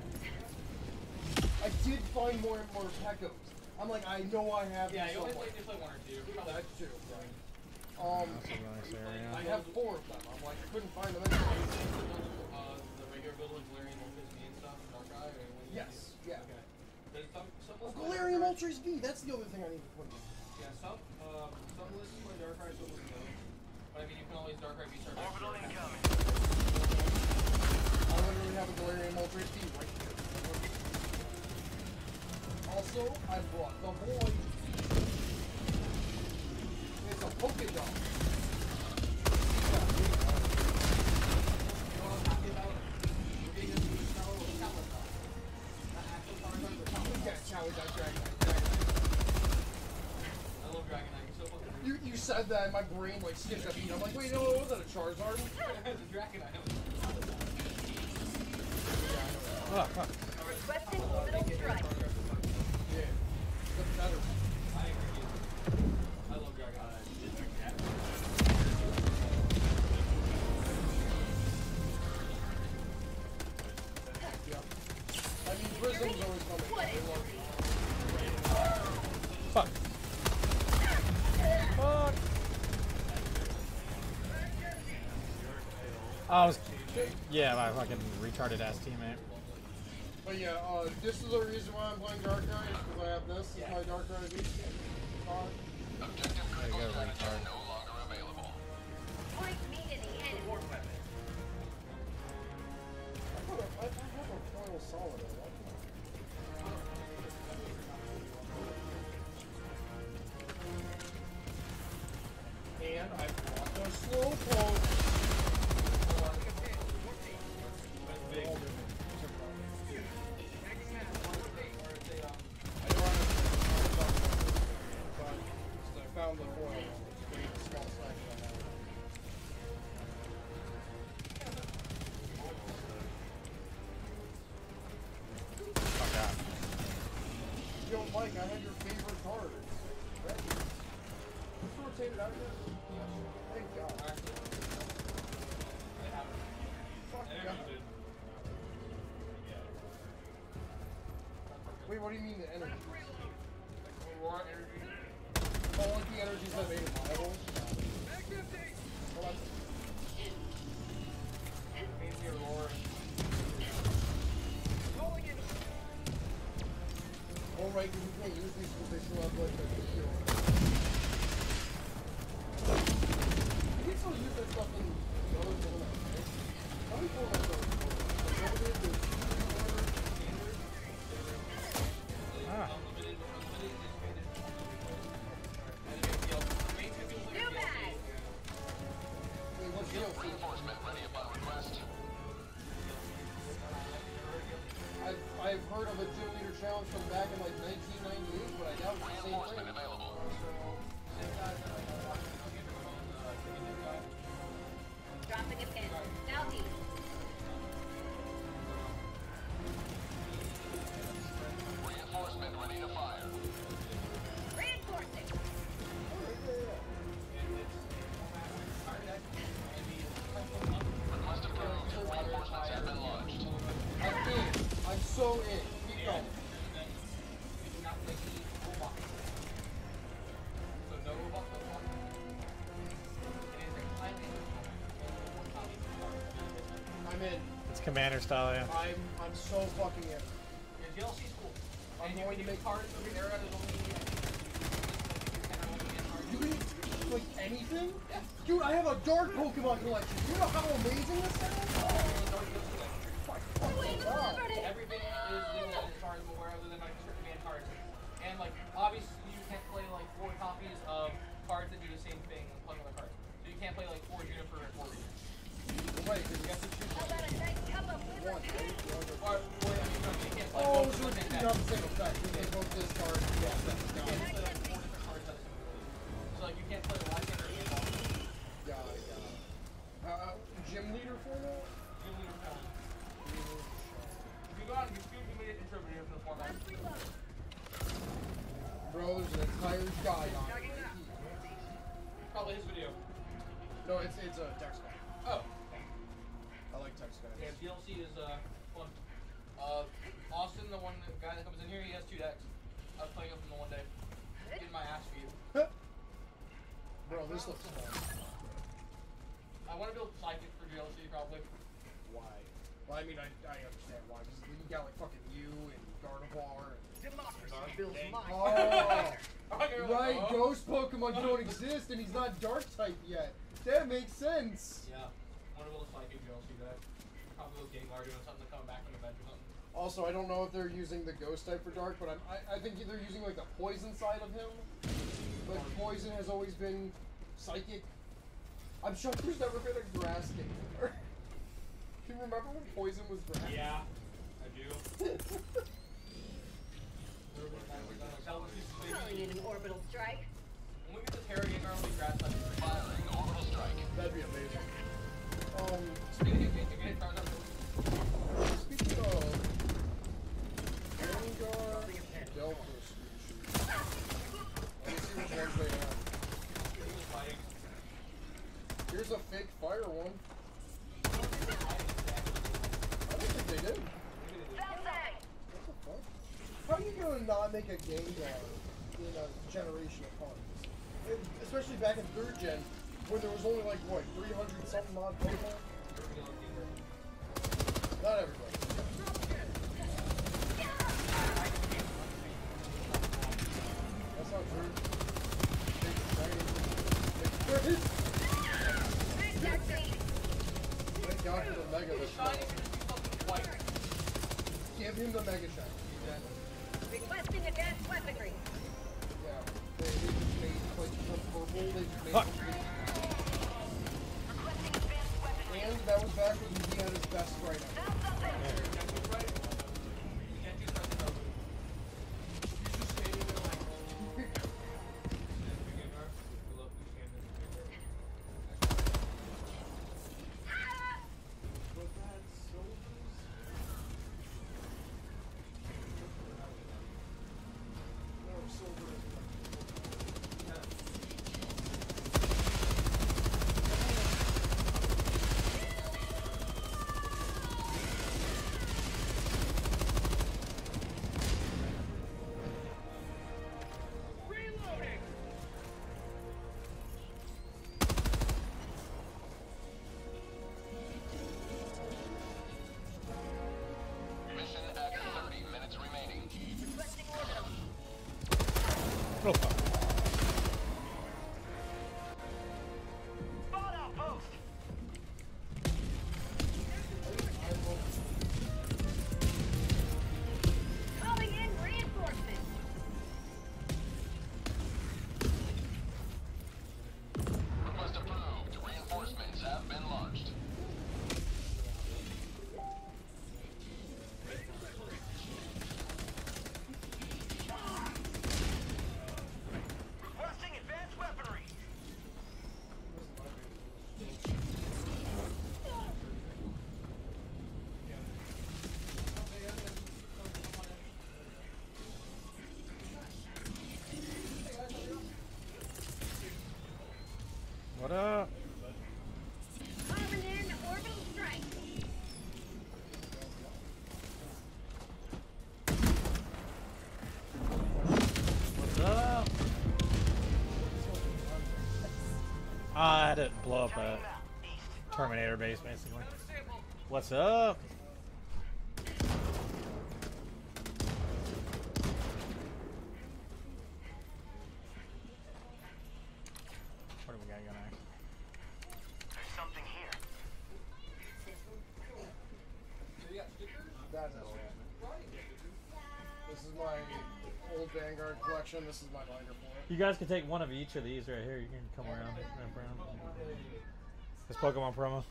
I did find more and more Pekos. I'm like, I know I have Yeah, these you only somewhere. play, you play one or two. Probably That's two, right. Um, That's a nice area. I have four of them. I'm like, I couldn't find them anywhere. uh, the regular build with Galarian Moltres V and stuff, Dark Eye, or when you Yes, yeah. Okay. There's some, some Oh, lists Galarian like Dark Moltres V, that's the other thing I need to put in. Eye- Yeah, some, um, some lists play Dark Eye, some lists don't. But I mean, you can always Dark Eye V start. Orbital incoming. I literally have a Galarian Moltres V right here. Also, I brought the boy. It's a Pokédon. Yeah, challenge that Dragonite. I love Dragonite. You're so fucking rude. You you said that and my brain like skipped a beat. I'm like, wait, no, what was that, a Charizard? It's a Dragonite. Oh, fuck. Requesting orbital strike. Yeah, the better. I agree. I love Dragonite. Yeah. I mean, Prism's always coming. What is Fuck. Fuck. Oh, I was, yeah, my fucking retarded ass teammate. But yeah, uh, this is the reason why I'm playing Dark Eye, is because I have this. This is my Dark Eye V card. Objective There you critical go, strategy retard. no longer available. Point me in the enemy. I have a, I have a foil solid. I like it. And I brought the Slowpoke. I found the foil. It's a small stack that I have. Fuck out. Yo, Mike, I had your favorite card. Red. Who's rotated out here? Thank God. Fuck yeah. Wait, what do you mean the energy? Aurora energy. Oh, like the energies that made it viable? Well, that's... Means the Aurora. Oh, right, because you can't use these because they still have like the shield. in the other format, right? How many formats are there? Limited, there's standard, standard. Ah. New bag! Wait, what's the Reinforcement ready upon request. I've, I've heard of a gym leader challenge from back in like nineteen ninety-eight, but I doubt it's the same Reinforcement thing. available. Dropping a pin. Southeast. Reinforcement ready to fire. Reinforcing. Request approved. Reinforcements have been launched. I'm in. I'm so in. Keep going. I'm in. It's commander style, yeah. I'm I'm so fucking in. Yeah, D L C's cool. I'm And you going can to use make cards for the era. There's only You can like anything? Yeah. Dude, I have a dark Pokemon collection. You know how amazing this sounds? Everything is legal as far as I'm aware, other than like certain command cards. And like obviously you can't play like four copies of cards that do the same thing and plug other cards. So you can't play like four Juniper and four Reader. Right, because you have to choose How about a nice cup of liver one. Or, or you can't play Oh, both so at the it's same not time. the same effect. You can both discard. Yeah, that's You got can't it. play like four different cards at the same time. So like you can't play the last hand or the ball. Got it, got it. Uh, gym leader format? Gym leader format. If you go on YouTube, you made an intro video for the format. Bro, there's an entire guide on it. Probably his video. No, it's it's a text guide. Oh. I like text guides. Yeah, D L C is uh fun. Uh, Austin, the one the guy that comes in here, he has two decks. I was playing with him the one day. Getting my ass beat. Bro, this looks fun. I want to build Psychic for D L C probably. Why? Well, I mean, I, I understand why. Because you got like fucking you and Gardevoir and... Democracy builds my Oh! Right, ghost Pokemon don't exist and he's not dark type yet. That makes sense. Yeah. I want to build a Psychic D L C deck. Probably build Gengar doing something to come back from the bench or something. Also, I don't know if they're using the ghost type for dark, but I'm, I, I think they're using like the poison side of him. But poison has always been psychic. I'm shocked there's never been a grass Gengar. Do you remember when poison was grass? Yeah, I do. Calling in an orbital strike. When we get the Terra Gengar, we'll be grass type. Firing orbital strike. That'd be amazing. Um, Speaking of Gengar, cards up. Speaking of Gengar, Delta species. Let me see which ones they have. Here's a fake fire one. I don't think they did. What the fuck? How are you gonna not make a Gengar in a generation of cards? And especially back in third gen, where there was only like, what, three hundred something odd Pokemon? Not everybody. That's not true. Big shiny. Big fish. Thank God for the Mega this time. Give him the Mega Shiny. Requesting advanced weaponry. Yeah. They, they just made like the purple. They just made Fuck. And that was back when he had his best right now. Mission at thirty minutes remaining. Requesting orbital. Oh, fuck. Spot outpost! blow up a Terminator base, basically. What's up? What do we got going on? There's something here. That's it. This is my old Vanguard collection. This is my binder for it. You guys can take one of each of these right here. You can come around, wrap around. This Pokemon promo.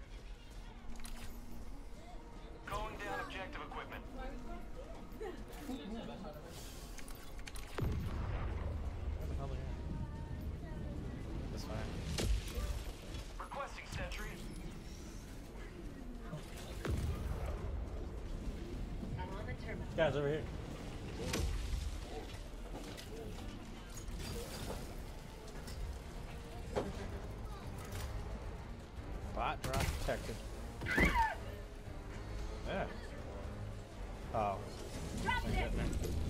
Going down objective equipment. What the hell are you? That's fine. Requesting sentry. I'm on the terminal. Guys, over here. Bot drop detected. Yeah. Oh. Drop Ain't getting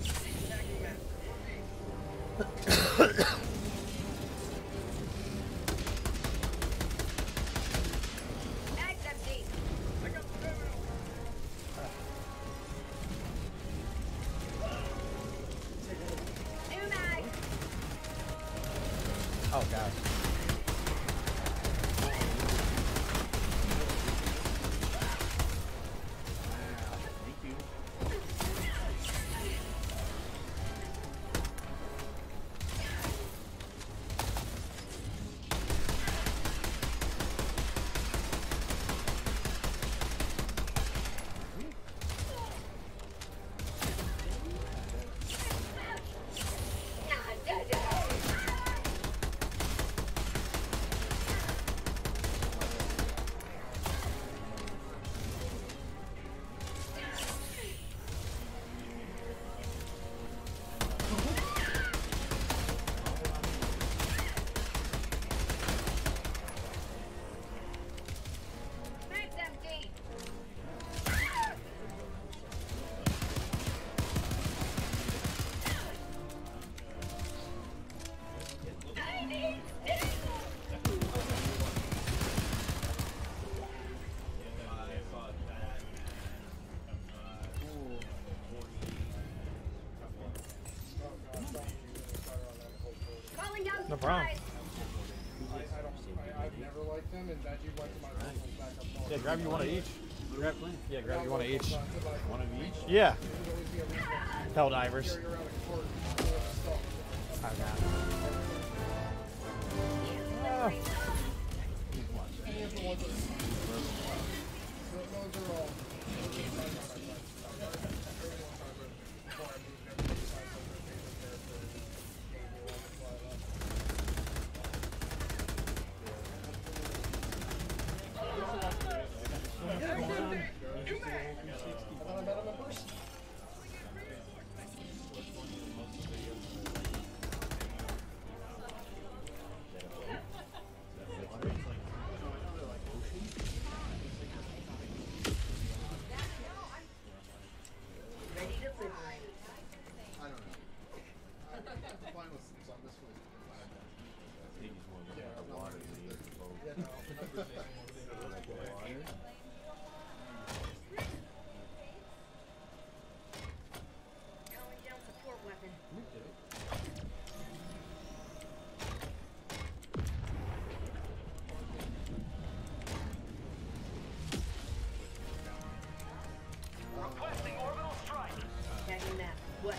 there. Mag's empty. I got the terminal. New mag. Oh god. Mag's empty. I need calling down No problem. supplies. I, I don't. I, I've never liked them, and Veggie went to my uncle's back up north. Yeah, grab you one of each. Grab, yeah, grab you one of each. One of each? Yeah. Hell divers. Carry around a quart full of stuff. I got it. Ah. Any of the ones that so those are all. Those are my my my before I moved everything aside, so they're favorite characters and gave me one to fly up. I thought I met him in person. Ready to liberate. I don't know. I'm fine with some this one. Yeah, water. Yeah, no. Calling down support weapon. Requesting orbital strike. Tagging map. West.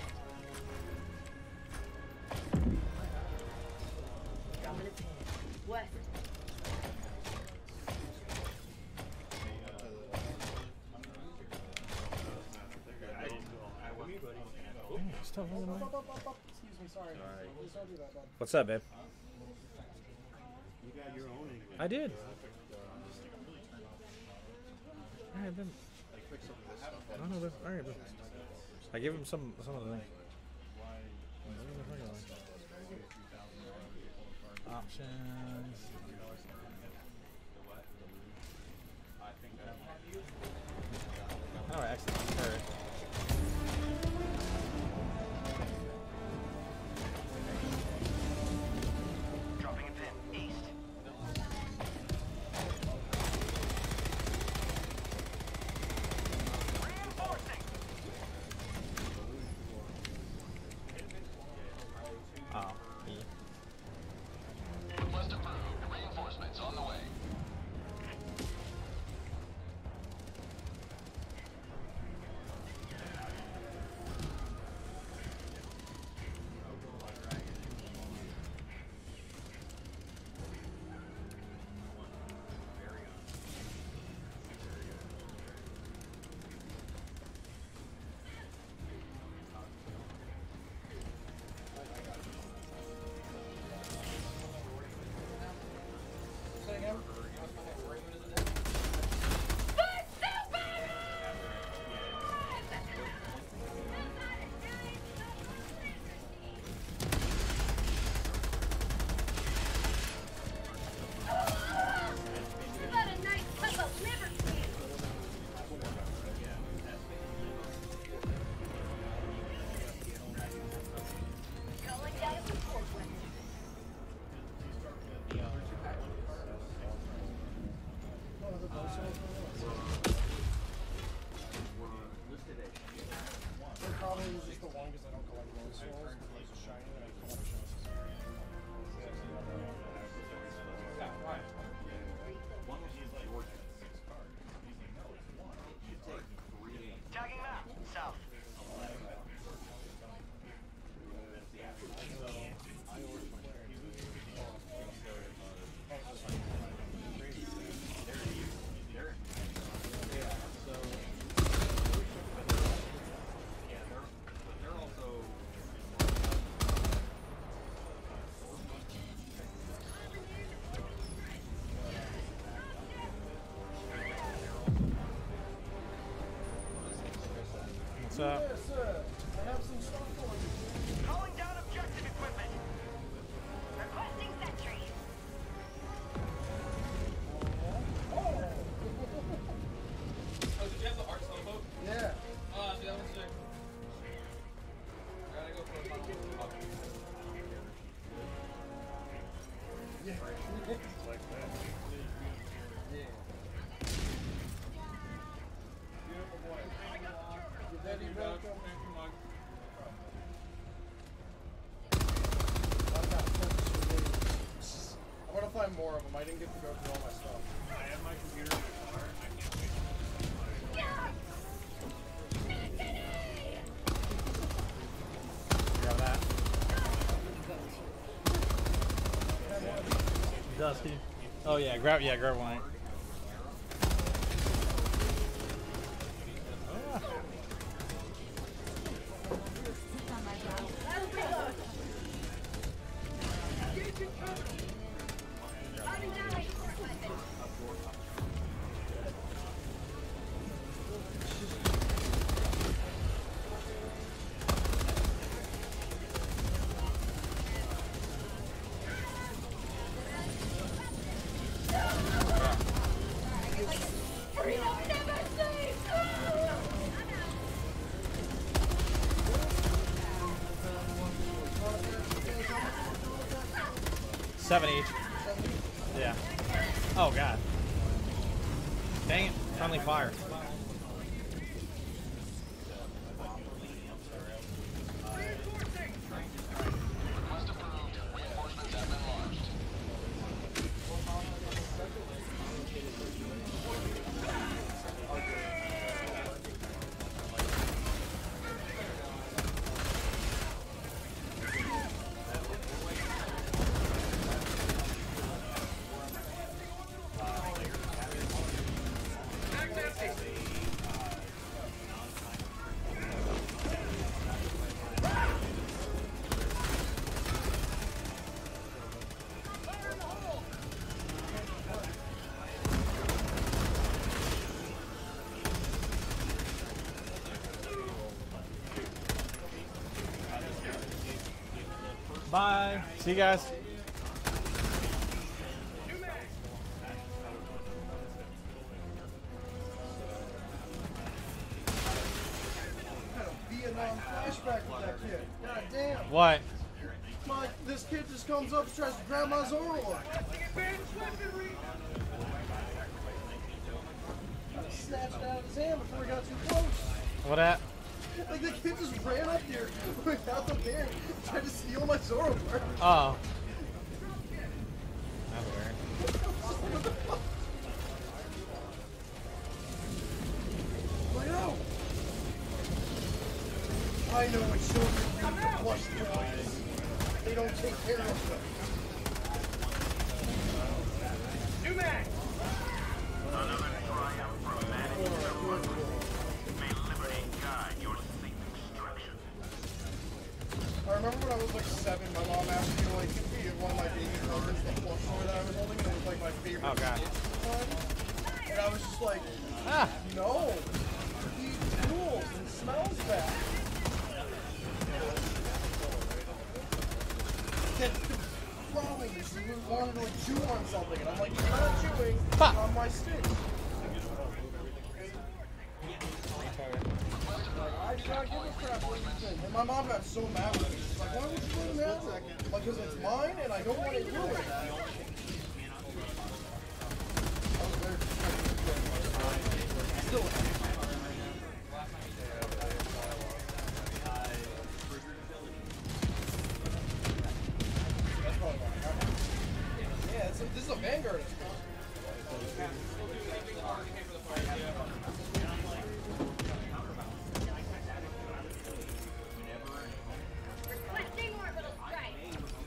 Dropping a pin. West. Stuff in the mic. Excuse me, sorry. Please don't do that, bud. What's up, babe? You got your own English. I did. Alright, then. I don't know. But, alright, but I gave him some some of the things. Options. Oh, excellent. All right. Dropping a pin east. What's up? Yes, sir. I have some stuff for you. Calling down objective equipment. Requesting sentry. Oh, did you have the arc boat? Yeah. Oh, see, that one's sick. I gotta go for a final one. Yeah. Like that. Yeah. Beautiful boy. Your daddy welcome. I've got purpose for days. I want to find more of them. I didn't get to go through all my stuff. I have my computer in the car and I can't wait to Grab that. Dusty. Oh yeah, grab yeah, grab one. Ah. Seven each. Yeah. Oh god. Dang it. Friendly fire. Request approved. Reinforcements have been launched. Bye. See you guys. Had a Vietnam flashback with that kid. God damn. What? My, this kid just comes up and tries to grab my Zoro. I snatched it out of his hand before he got too close. What at? Like the kid just ran up there without the bear, tried to steal my Zoro. Oh. That's weird. Like, oh. I know what children do for plush toys. They don't take care of them. New mag. Another triumph from management. May liberty guide your safe extraction. I remember when I was like seven, my mom asked me to like be one of my baby toys, the plush toy that I was holding, and it was like my favorite. Oh god. And I was just like, ah. no, he cools and smells bad. The problem is he wanted to like chew on something, and I'm like, you're not chewing on my stick. I did not give a crap what you think. And my mom got so mad with me. She's like, why would you let him have it? Like, because it's mine and I don't want to do it. I was very Still. That's probably fine. Yeah, it's a, this is a Vanguard. Requesting orbital strike.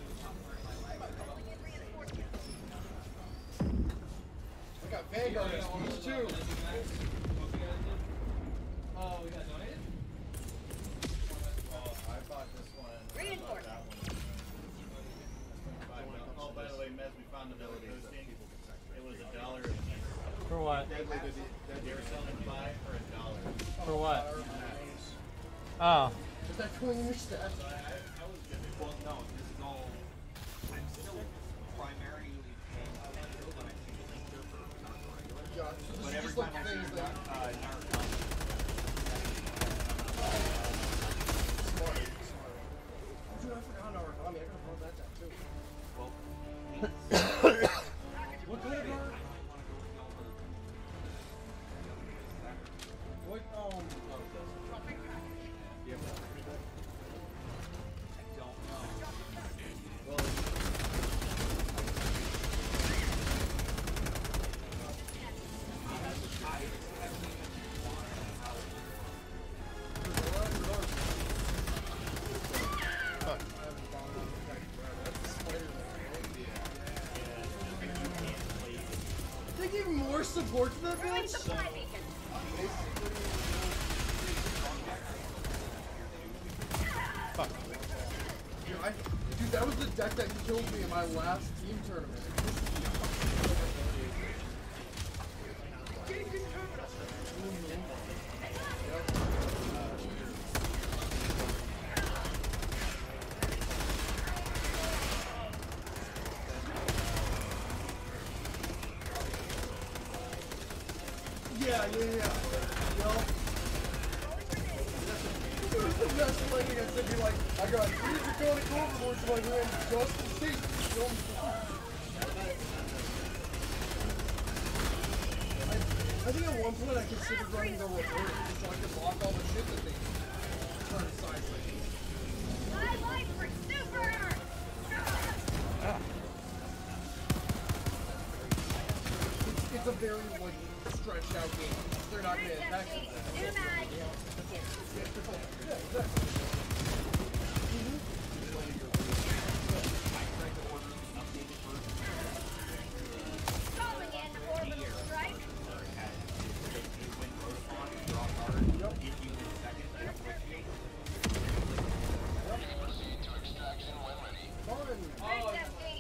I got Vanguard S Ps too. Oh, we got donated? I bought this one. Reinforcement. That one. Oh, by the way, Mez, we found the ability hosting. It was a dollar. For what? They were selling five for a dollar. For what? Oh. Is that going in your stats? Well, no, this is all. I'm still primarily paying attention when I'm using it for Naruto regular. Yeah, so this But is every just like time I things see that. uh, Naruto. Smart, smart. Dude, I forgot Narukami. I gotta run that down too. Well, what kind of card? What, um... Yeah, but I don't know. Well, they gave more support to that bitch? Fuck. Dude, I, dude, that was the deck that killed me in my last team tournament. Yeah, yeah, yeah. Well, it was the best thing I said. Be like, I got three draconic overlords in my hand just in case. Film. I, I think at one point I considered running the reverse so I could block all the shit that they turn sideways. My life for super! Ah. It's, it's a very like stretched out game. They're not going to attack you. Yeah, exactly. Calling in orbital strike. Proceed to extraction when ready. Oh, it's, empty.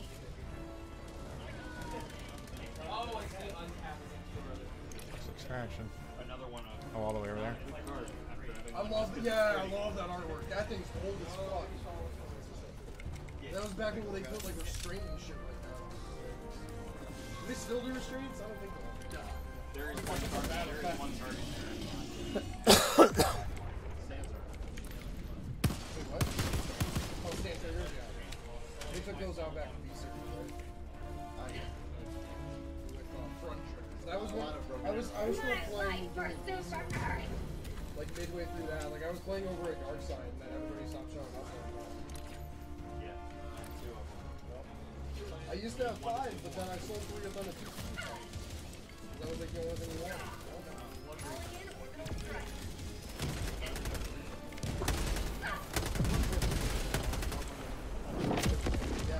oh, it's the untapped Extraction. Another one of. Oh, all the way over there. I love, yeah, I love that artwork. That thing's old as fuck. That was back when they put like restraint and shit like that. Do they still do restraints? I don't think so. There is one card. There is one card in there. Wait, what? Oh, Stand Triggers, yeah. They took those out back in B series, right? Like, uh, front triggers. That was one. I was, I was still playing during B series. Like midway through that, like I was playing over at Dark Side, and then everybody stopped showing up. Yeah, two of them. I used to have five, but then I sold three of them at two. That was like the only thing we wanted. Yeah,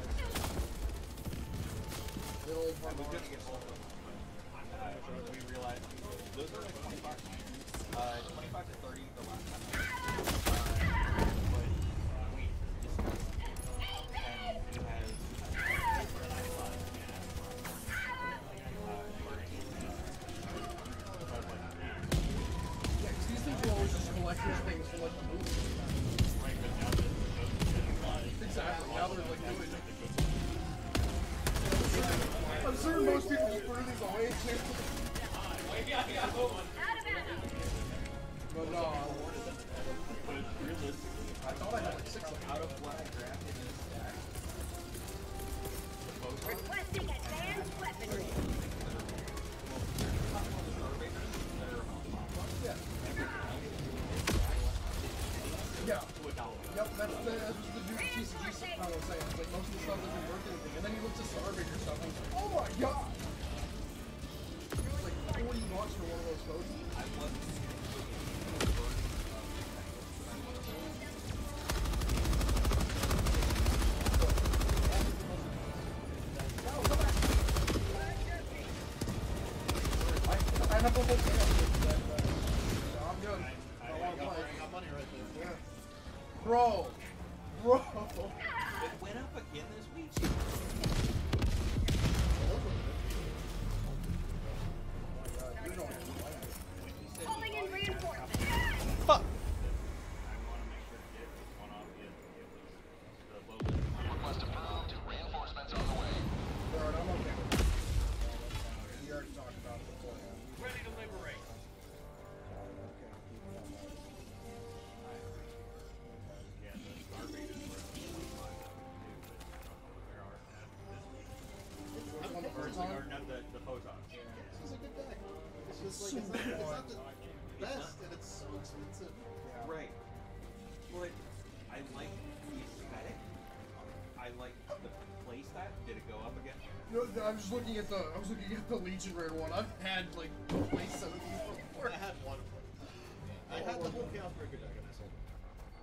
the old I was gonna get both of them. Uh, we realized those are like twenty bucks. Uh, twenty-five to thirty the last time. I was, uh, but we discussed it, and it has. yeah, because these things were always just collector's things for like the movie. Exactly. Now they're like doing it. I'm certain most people just threw these away too. But no. I thought I had like six of them. Out of what I grabbed in this stack, Requesting advanced weaponry. Yeah. Yeah. Yep, that's, that's what the dude T C G stuff I was saying. It's like most of the stuff doesn't worth anything. And then you look to Starbreaker stuff and it's like, oh my god! It's like forty bucks for one of those codes. I wasn't. I have a whole thing of it. So I'm good. I want to play. got money right there. Yeah. Bro. Bro. It went up again this week. Calling in reinforcements. Fuck. Because like, so it's, not, it's not fun. the best, and it's so expensive. Right. Well, it, I like the aesthetic. I like the playset. Did it go up again? No, I'm just looking at the. I was looking at the Legion Rare one. I've had like play some of these before. I had one of them. I had the whole Chaos Breaker deck, and I sold it.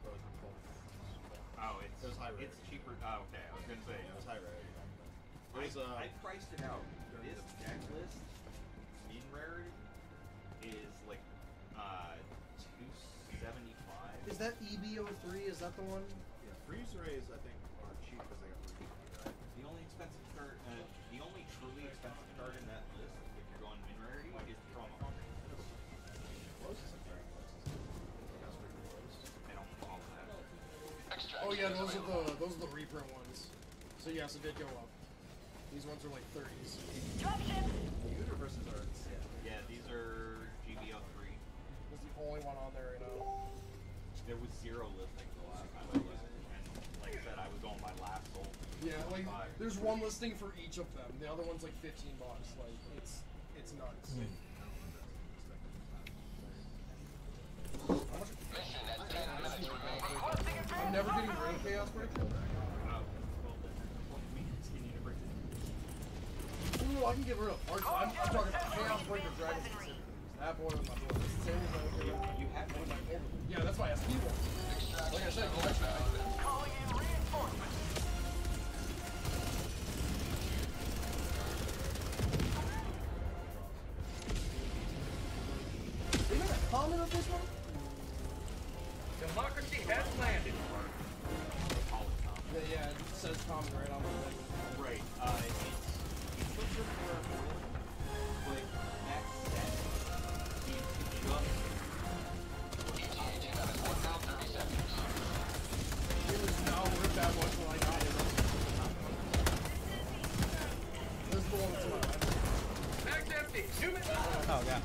Oh, it's It was high rarity. It's cheaper. Oh, okay. I was gonna say Yeah, it was high rarity. It I, was, uh, I priced it out. This deck list in rarity is like uh two seventy five. Is that E B O three? Is that the one? Yeah, freeze rays I think are cheap because they got freeze ray, right? The only expensive card, uh, the only truly expensive card in that list, if you're going min rarity, is Promo. Closest I'm very close. Chaos Breaker close. I don't follow that. Oh yeah, those are the those are the reprint ones. So yes, it did go up. These ones are like thirties. The universes are insane. Yeah, these are G B O three. That's the only one on there right now. There was zero listings the last time I was, and like I said, I was on my last sold. Yeah, like there's one listing for each of them. The other one's like fifteen bucks. Like it's it's nuts. I'm never getting rid of Chaos Breaker. Ooh, I can get rid of parts. I'm, I'm talking about Chaos Breaker Dragon specifically. That boy was my boy. Same as my You, you have one of my favorite. Yeah, that's why I asked people. Like I said, collection. Calling in reinforcements. They made a comment of this one? Democracy has landed. Yeah, yeah, it says comment right on the thing. Right. Uh, it's it's such a rare foil, but that said, it's just. It was not worth that much when I got it. This is the one that's my life. Bag's empty. Two minutes. Oh, yeah.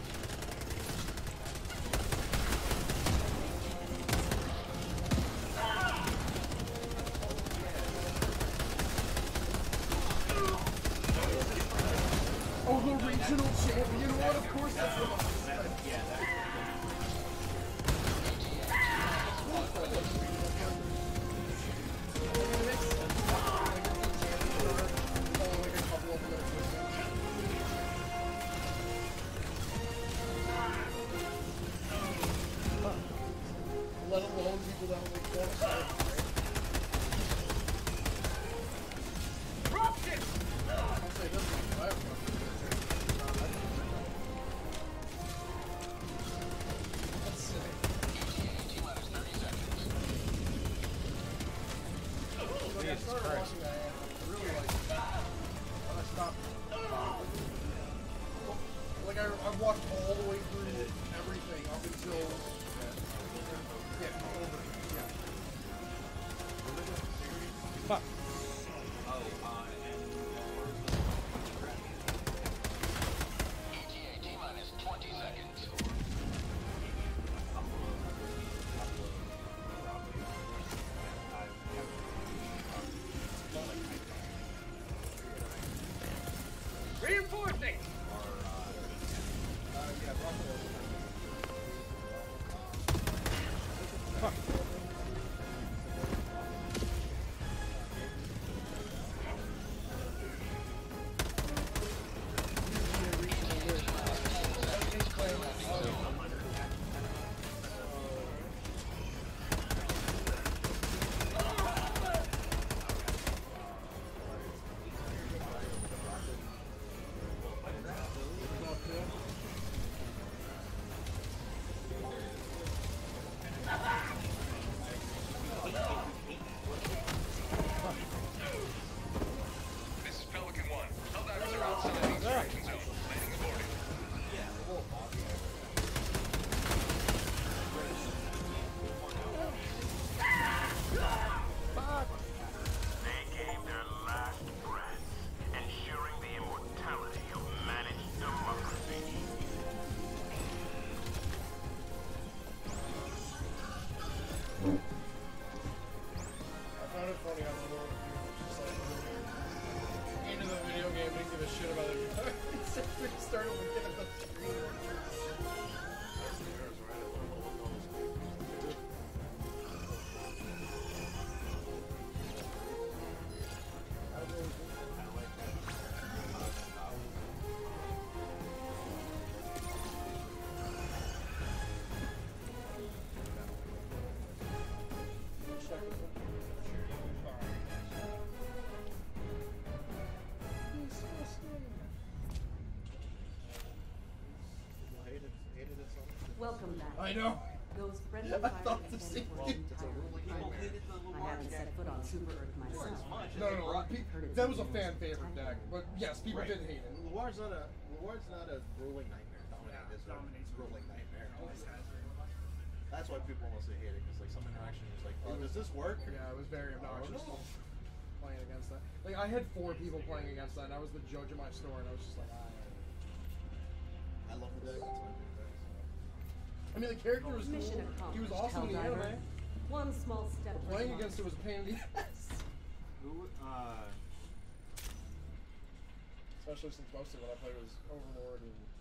Oh, the regional champion one? Of course that's the one. Yeah, that's Let alone people that only qualify. Dropship! I'll say this one, I have one. That's sick. Like I started watching that anime, I really like it. And I stopped. Like I, I've watched all the way through everything up until yeah, over, yeah. Fuck. Oh, uh, and E T A T minus twenty seconds. Reinforcing. Uh, yeah, Buffalo. Fuck. Welcome back. I know. Those friendly I fire thought the defense same forces thing. entirely People fine. hated the I Lamar haven't deck set foot on Super Earth for myself. as much as No, they no, no. brought- pe- That was a fan favorite deck, but yes, people Right. did hate it. Luar's not a Luar's not a ruling nightmare. Dominate is a ruling nightmare. That's why people mostly hate it, because like some interaction is like, oh, does this work? Yeah, it was very I don't obnoxious know. playing against that. Like I had four people playing against that, and I was the judge of my store, and I was just like, ah. I love the deck. That's my favorite deck. So. I mean, the character was Mission cool. He was accomplished, awesome in the Helldiver. anime. One small step. But playing against it was a pain in the ass. Who, uh... Especially since most of what I played was Overlord and